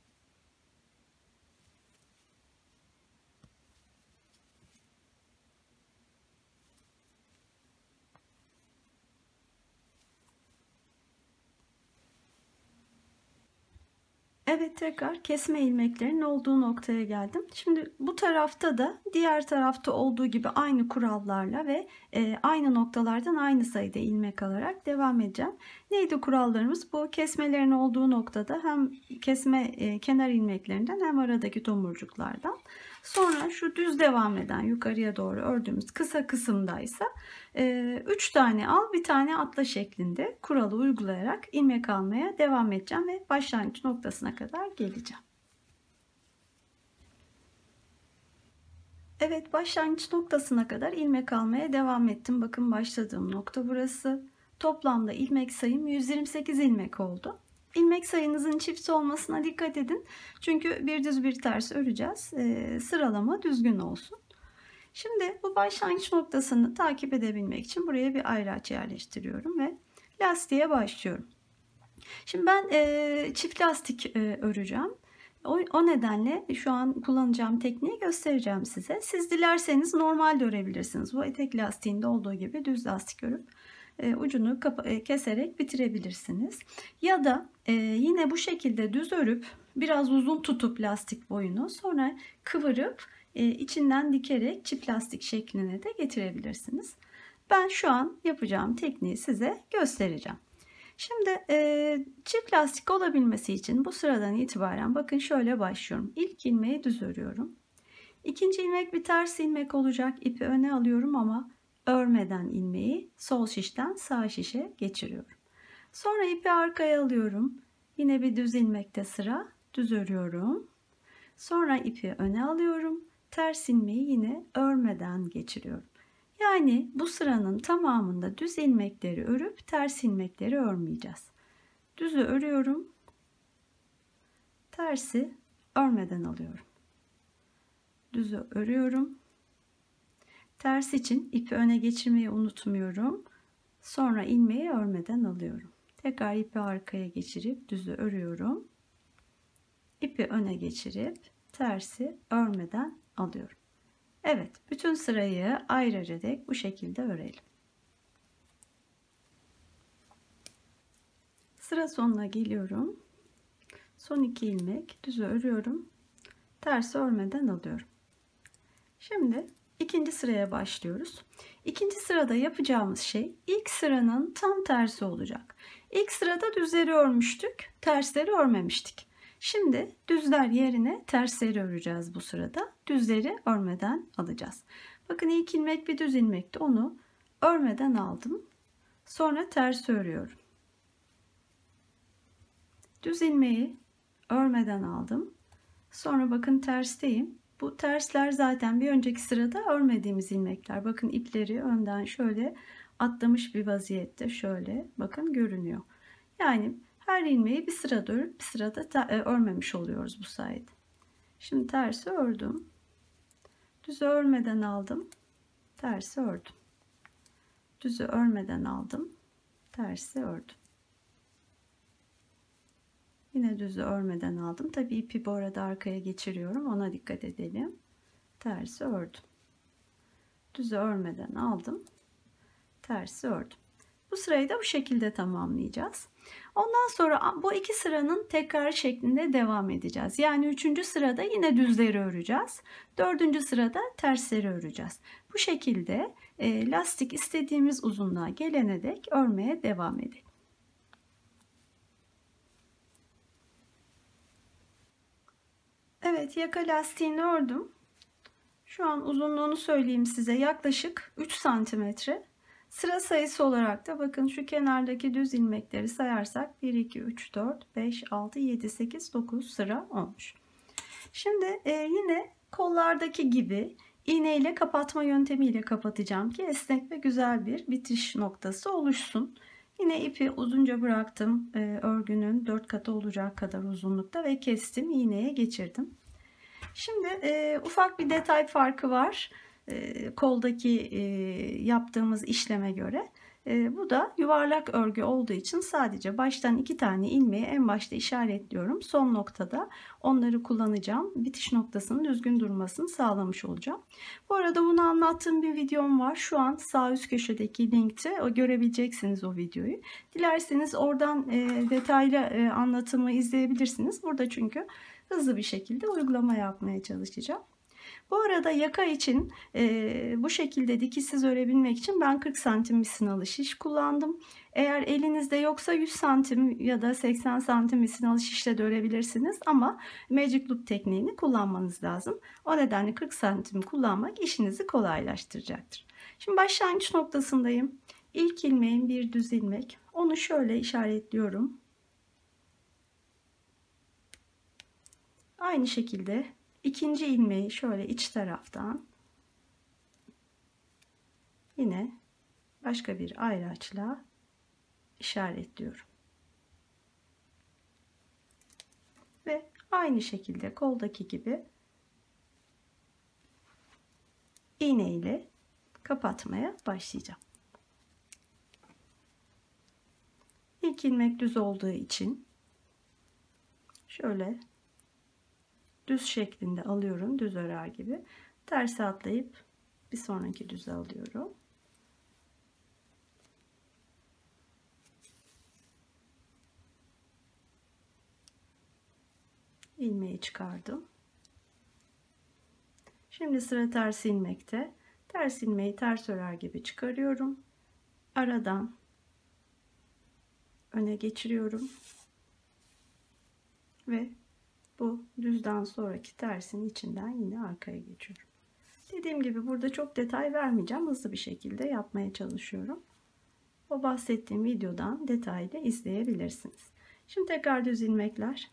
Evet, tekrar kesme ilmeklerinin olduğu noktaya geldim. Şimdi bu tarafta da diğer tarafta olduğu gibi aynı kurallarla ve aynı noktalardan aynı sayıda ilmek alarak devam edeceğim. Neydi kurallarımız? Bu kesmelerin olduğu noktada hem kesme kenar ilmeklerinden hem aradaki tomurcuklardan. Sonra şu düz devam eden yukarıya doğru ördüğümüz kısa kısımdaysa 3 tane al, bir tane atla şeklinde kuralı uygulayarak ilmek almaya devam edeceğim ve başlangıç noktasına kadar geleceğim. Evet, başlangıç noktasına kadar ilmek almaya devam ettim. Bakın başladığım nokta burası. Toplamda ilmek sayım 128 ilmek oldu. İlmek sayınızın çift olmasına dikkat edin. Çünkü bir düz bir ters öreceğiz. Sıralama düzgün olsun. Şimdi bu başlangıç noktasını takip edebilmek için buraya bir ayraç yerleştiriyorum ve lastiğe başlıyorum. Şimdi ben çift lastik öreceğim. O nedenle şu an kullanacağım tekniği göstereceğim size. Siz dilerseniz normal de örebilirsiniz. Bu etek lastiğinde olduğu gibi düz lastik örüp ucunu keserek bitirebilirsiniz. Ya da yine bu şekilde düz örüp biraz uzun tutup lastik boyunu sonra kıvırıp içinden dikerek çift lastik şekline de getirebilirsiniz. Ben şu an yapacağım tekniği size göstereceğim. Şimdi çift lastik olabilmesi için bu sıradan itibaren bakın şöyle başlıyorum. İlk ilmeği düz örüyorum. İkinci ilmek bir ters ilmek olacak. İpi öne alıyorum ama örmeden ilmeği sol şişten sağ şişe geçiriyorum. Sonra ipi arkaya alıyorum. Yine bir düz ilmekte sıra düz örüyorum. Sonra ipi öne alıyorum. Ters ilmeği yine örmeden geçiriyorum. Yani bu sıranın tamamında düz ilmekleri örüp ters ilmekleri örmeyeceğiz. Düzü örüyorum. Tersi örmeden alıyorum. Düzü örüyorum. Ters için ipi öne geçirmeyi unutmuyorum. Sonra ilmeği örmeden alıyorum. Tekrar ipi arkaya geçirip düzü örüyorum. İpi öne geçirip tersi örmeden alıyorum. Evet, bütün sırayı ayırarak bu şekilde örelim. Sıra sonuna geliyorum. Son 2 ilmek düzü örüyorum. Tersi örmeden alıyorum. Şimdi ikinci sıraya başlıyoruz. İkinci sırada yapacağımız şey ilk sıranın tam tersi olacak. İlk sırada düzleri örmüştük, tersleri örmemiştik. Şimdi düzler yerine tersleri öreceğiz bu sırada. Düzleri örmeden alacağız. Bakın ilk ilmek bir düz ilmekti. Onu örmeden aldım. Sonra ters örüyorum. Düz ilmeği örmeden aldım. Sonra bakın tersteyim. Bu tersler zaten bir önceki sırada örmediğimiz ilmekler. Bakın ipleri önden şöyle atlamış bir vaziyette şöyle bakın görünüyor. Yani her ilmeği bir sırada örüp bir sırada örmemiş oluyoruz bu sayede. Şimdi tersi ördüm. Düzü örmeden aldım. Tersi ördüm. Düzü örmeden aldım. Tersi ördüm. Yine düzü örmeden aldım. Tabii ipi bu arada arkaya geçiriyorum. Ona dikkat edelim. Tersi ördüm. Düzü örmeden aldım. Tersi ördüm. Bu sırayı da bu şekilde tamamlayacağız. Ondan sonra bu iki sıranın tekrar şeklinde devam edeceğiz. Yani 3. sırada yine düzleri öreceğiz. 4. sırada tersleri öreceğiz. Bu şekilde lastik istediğimiz uzunluğa gelene dek örmeye devam edelim. Evet, yaka lastiğini ördüm. Şu an uzunluğunu söyleyeyim size. Yaklaşık 3 santimetre. Sıra sayısı olarak da bakın şu kenardaki düz ilmekleri sayarsak 1, 2, 3, 4, 5, 6, 7, 8, 9 sıra olmuş. Şimdi yine kollardaki gibi iğneyle kapatma yöntemiyle kapatacağım ki esnek ve güzel bir bitiş noktası oluşsun. Yine ipi uzunca bıraktım, örgünün 4 katı olacak kadar uzunlukta ve kestim, iğneye geçirdim. Şimdi ufak bir detay farkı var koldaki yaptığımız işleme göre. Bu da yuvarlak örgü olduğu için sadece baştan 2 tane ilmeği en başta işaretliyorum. Son noktada onları kullanacağım. Bitiş noktasının düzgün durmasını sağlamış olacağım. Bu arada bunu anlattığım bir videom var. Şu an sağ üst köşedeki linkte görebileceksiniz o videoyu. Dilerseniz oradan detaylı anlatımı izleyebilirsiniz. Burada çünkü hızlı bir şekilde uygulama yapmaya çalışacağım. Bu arada yaka için bu şekilde dikişsiz örebilmek için ben 40 santim misinalı şiş kullandım. Eğer elinizde yoksa 100 santim ya da 80 santim misinalı şişle de örebilirsiniz ama Magic Loop tekniğini kullanmanız lazım. O nedenle 40 santim kullanmak işinizi kolaylaştıracaktır. Şimdi başlangıç noktasındayım. İlk ilmeğim bir düz ilmek. Onu şöyle işaretliyorum. Aynı şekilde ikinci ilmeği şöyle iç taraftan yine başka bir ayraçla işaretliyorum. Ve aynı şekilde koldaki gibi iğne ile kapatmaya başlayacağım. 2 ilmek düz olduğu için şöyle düz şeklinde alıyorum, düz örer gibi. Terse atlayıp bir sonraki düze alıyorum. İlmeği çıkardım. Şimdi sıra ters ilmekte. Ters ilmeği ters örer gibi çıkarıyorum. Aradan öne geçiriyorum. Ve bu düzden sonraki tersin içinden yine arkaya geçiyorum. Dediğim gibi burada çok detay vermeyeceğim. Hızlı bir şekilde yapmaya çalışıyorum. O bahsettiğim videodan detaylı izleyebilirsiniz. Şimdi tekrar düz ilmekler.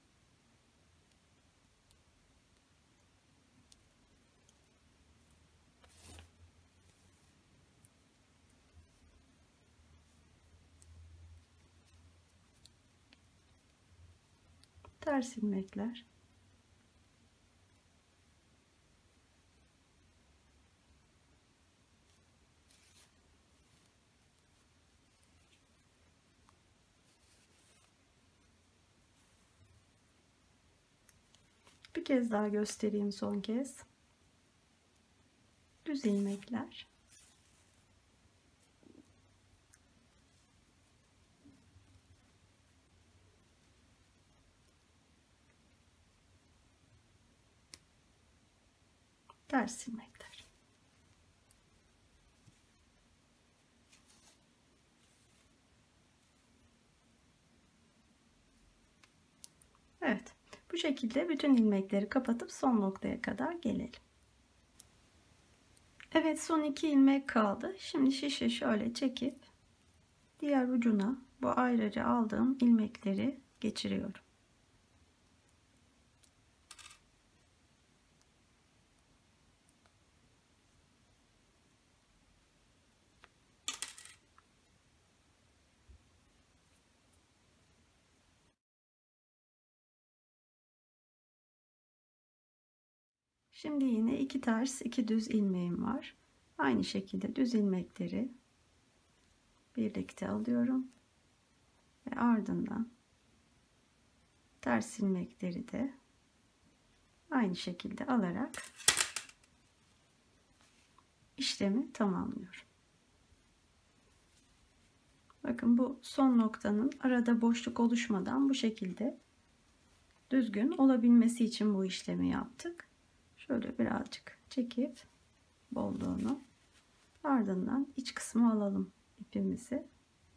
Ters ilmekler. Bir kez daha göstereyim son kez. Düz ilmekler. Ters ilmekler. Evet. Bu şekilde bütün ilmekleri kapatıp son noktaya kadar gelelim. Evet, son 2 ilmek kaldı. Şimdi şişi şöyle çekip diğer ucuna bu ayrıca aldığım ilmekleri geçiriyorum. Şimdi yine 2 ters 2 düz ilmeğim var. Aynı şekilde düz ilmekleri birlikte alıyorum ve ardından ters ilmekleri de aynı şekilde alarak işlemi tamamlıyorum. Bakın, bu son noktanın arada boşluk oluşmadan bu şekilde düzgün olabilmesi için bu işlemi yaptık. Şöyle birazcık çekip bolluğunu, ardından iç kısmı alalım ipimizi.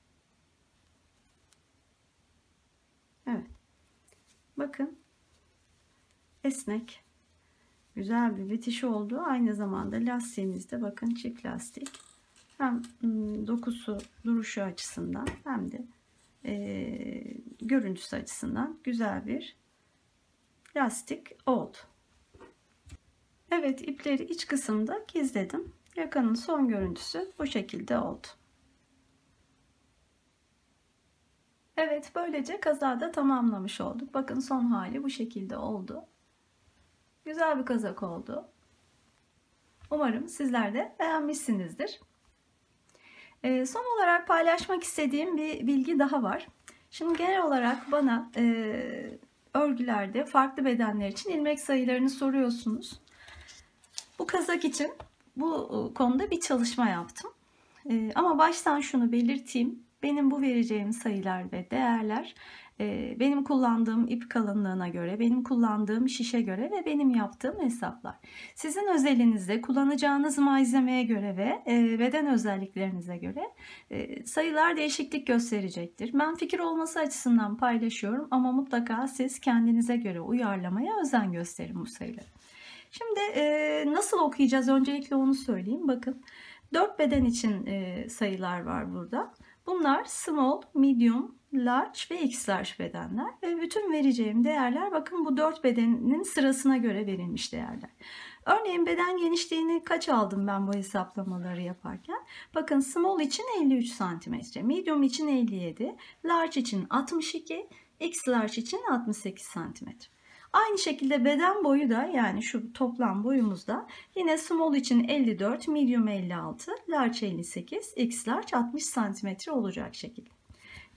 Evet. Bakın, esnek, güzel bir bitiş oldu. Aynı zamanda lastiğimizde bakın çift lastik. Hem dokusu, duruşu açısından hem de görüntüsü açısından güzel bir lastik oldu. Evet, ipleri iç kısımda gizledim. Yakanın son görüntüsü bu şekilde oldu. Evet, böylece kazağı da tamamlamış olduk. Bakın, son hali bu şekilde oldu. Güzel bir kazak oldu. Umarım sizler de beğenmişsinizdir. Son olarak paylaşmak istediğim bir bilgi daha var. Şimdi genel olarak bana örgülerde farklı bedenler için ilmek sayılarını soruyorsunuz. Bu kazak için bu konuda bir çalışma yaptım. Ama baştan şunu belirteyim. Benim bu vereceğim sayılar ve değerler benim kullandığım ip kalınlığına göre, benim kullandığım şişe göre ve benim yaptığım hesaplar. Sizin özelinizde kullanacağınız malzemeye göre ve beden özelliklerinize göre sayılar değişiklik gösterecektir. Ben fikir olması açısından paylaşıyorum ama mutlaka siz kendinize göre uyarlamaya özen gösterin bu sayıları. Şimdi nasıl okuyacağız? Öncelikle onu söyleyeyim. Bakın, 4 beden için sayılar var burada. Bunlar small, medium, large ve x large bedenler. Ve bütün vereceğim değerler bakın bu 4 bedenin sırasına göre verilmiş değerler. Örneğin beden genişliğini kaç aldım ben bu hesaplamaları yaparken? Bakın, small için 53 cm, medium için 57, large için 62, x large için 68 cm. Aynı şekilde beden boyu da, yani şu toplam boyumuzda yine small için 54, medium 56, large 58, x large 60 cm olacak şekilde.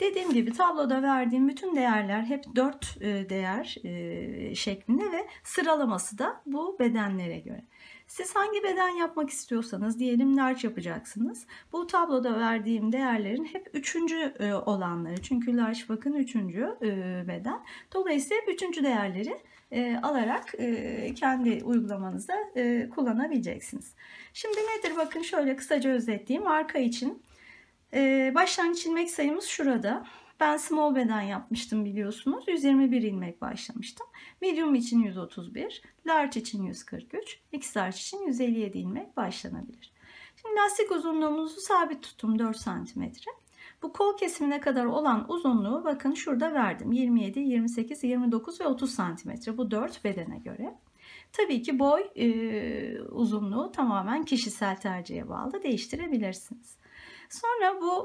Dediğim gibi tabloda verdiğim bütün değerler hep 4 değer şeklinde ve sıralaması da bu bedenlere göre. Siz hangi beden yapmak istiyorsanız, diyelim large yapacaksınız. Bu tabloda verdiğim değerlerin hep 3. olanları. Çünkü large bakın 3. beden. Dolayısıyla hep 3. değerleri alarak kendi uygulamanızda kullanabileceksiniz. Şimdi nedir? Bakın şöyle kısaca özetleyeyim. Arka için başlangıç ilmek sayımız şurada. Ben small beden yapmıştım biliyorsunuz. 121 ilmek başlamıştım. Medium için 131, large için 143, XL için 157 ilmek başlanabilir. Şimdi lastik uzunluğumuzu sabit tuttum 4 cm. Bu kol kesimine kadar olan uzunluğu bakın şurada verdim. 27, 28, 29 ve 30 cm. Bu 4 bedene göre. Tabii ki boy uzunluğu tamamen kişisel tercihe bağlı, değiştirebilirsiniz. Sonra bu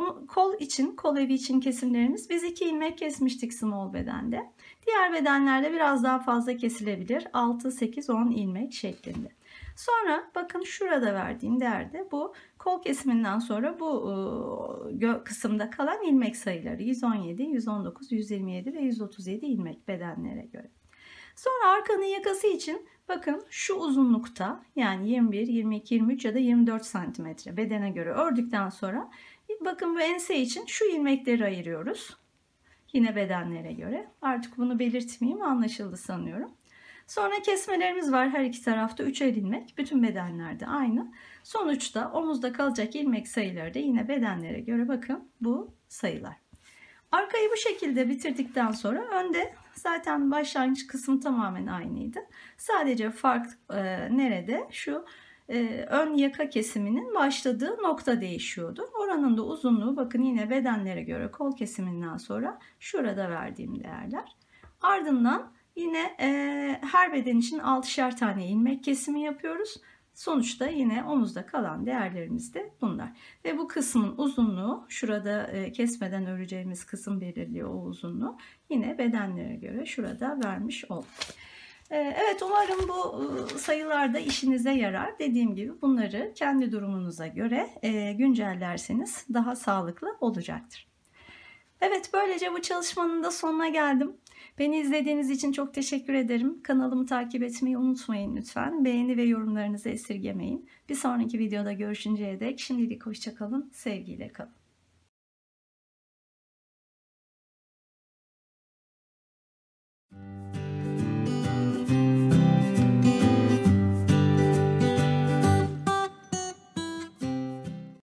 kol evi için kesimlerimiz, biz 2 ilmek kesmiştik small bedende. Diğer bedenlerde biraz daha fazla kesilebilir. 6, 8, 10 ilmek şeklinde. Sonra bakın şurada verdiğim değerde bu kol kesiminden sonra bu kısımda kalan ilmek sayıları 117, 119, 127 ve 137 ilmek bedenlere göre. Sonra arkanın yakası için bakın şu uzunlukta, yani 21, 22, 23 ya da 24 cm bedene göre ördükten sonra bakın bu ense için şu ilmekleri ayırıyoruz. Yine bedenlere göre. Artık bunu belirtmeyeyim, anlaşıldı sanıyorum. Sonra kesmelerimiz var her iki tarafta 3'er ilmek. Bütün bedenlerde aynı. Sonuçta omuzda kalacak ilmek sayıları da yine bedenlere göre bakın bu sayılar. Arkayı bu şekilde bitirdikten sonra önde zaten başlangıç kısmı tamamen aynıydı. Sadece fark nerede? Şu ön yaka kesiminin başladığı nokta değişiyordu. Oranın da uzunluğu bakın yine bedenlere göre kol kesiminden sonra şurada verdiğim değerler. Ardından yine her beden için 6'şer tane ilmek kesimi yapıyoruz. Sonuçta yine omuzda kalan değerlerimiz de bunlar. Ve bu kısmın uzunluğu, şurada kesmeden öreceğimiz kısım belirliyor o uzunluğu. Yine bedenlere göre şurada vermiş olduk. Evet, umarım bu sayılar da işinize yarar. Dediğim gibi bunları kendi durumunuza göre güncellerseniz daha sağlıklı olacaktır. Evet, böylece bu çalışmanın da sonuna geldim. Beni izlediğiniz için çok teşekkür ederim. Kanalımı takip etmeyi unutmayın lütfen. Beğeni ve yorumlarınızı esirgemeyin. Bir sonraki videoda görüşünceye dek şimdilik hoşça kalın, sevgiyle kalın.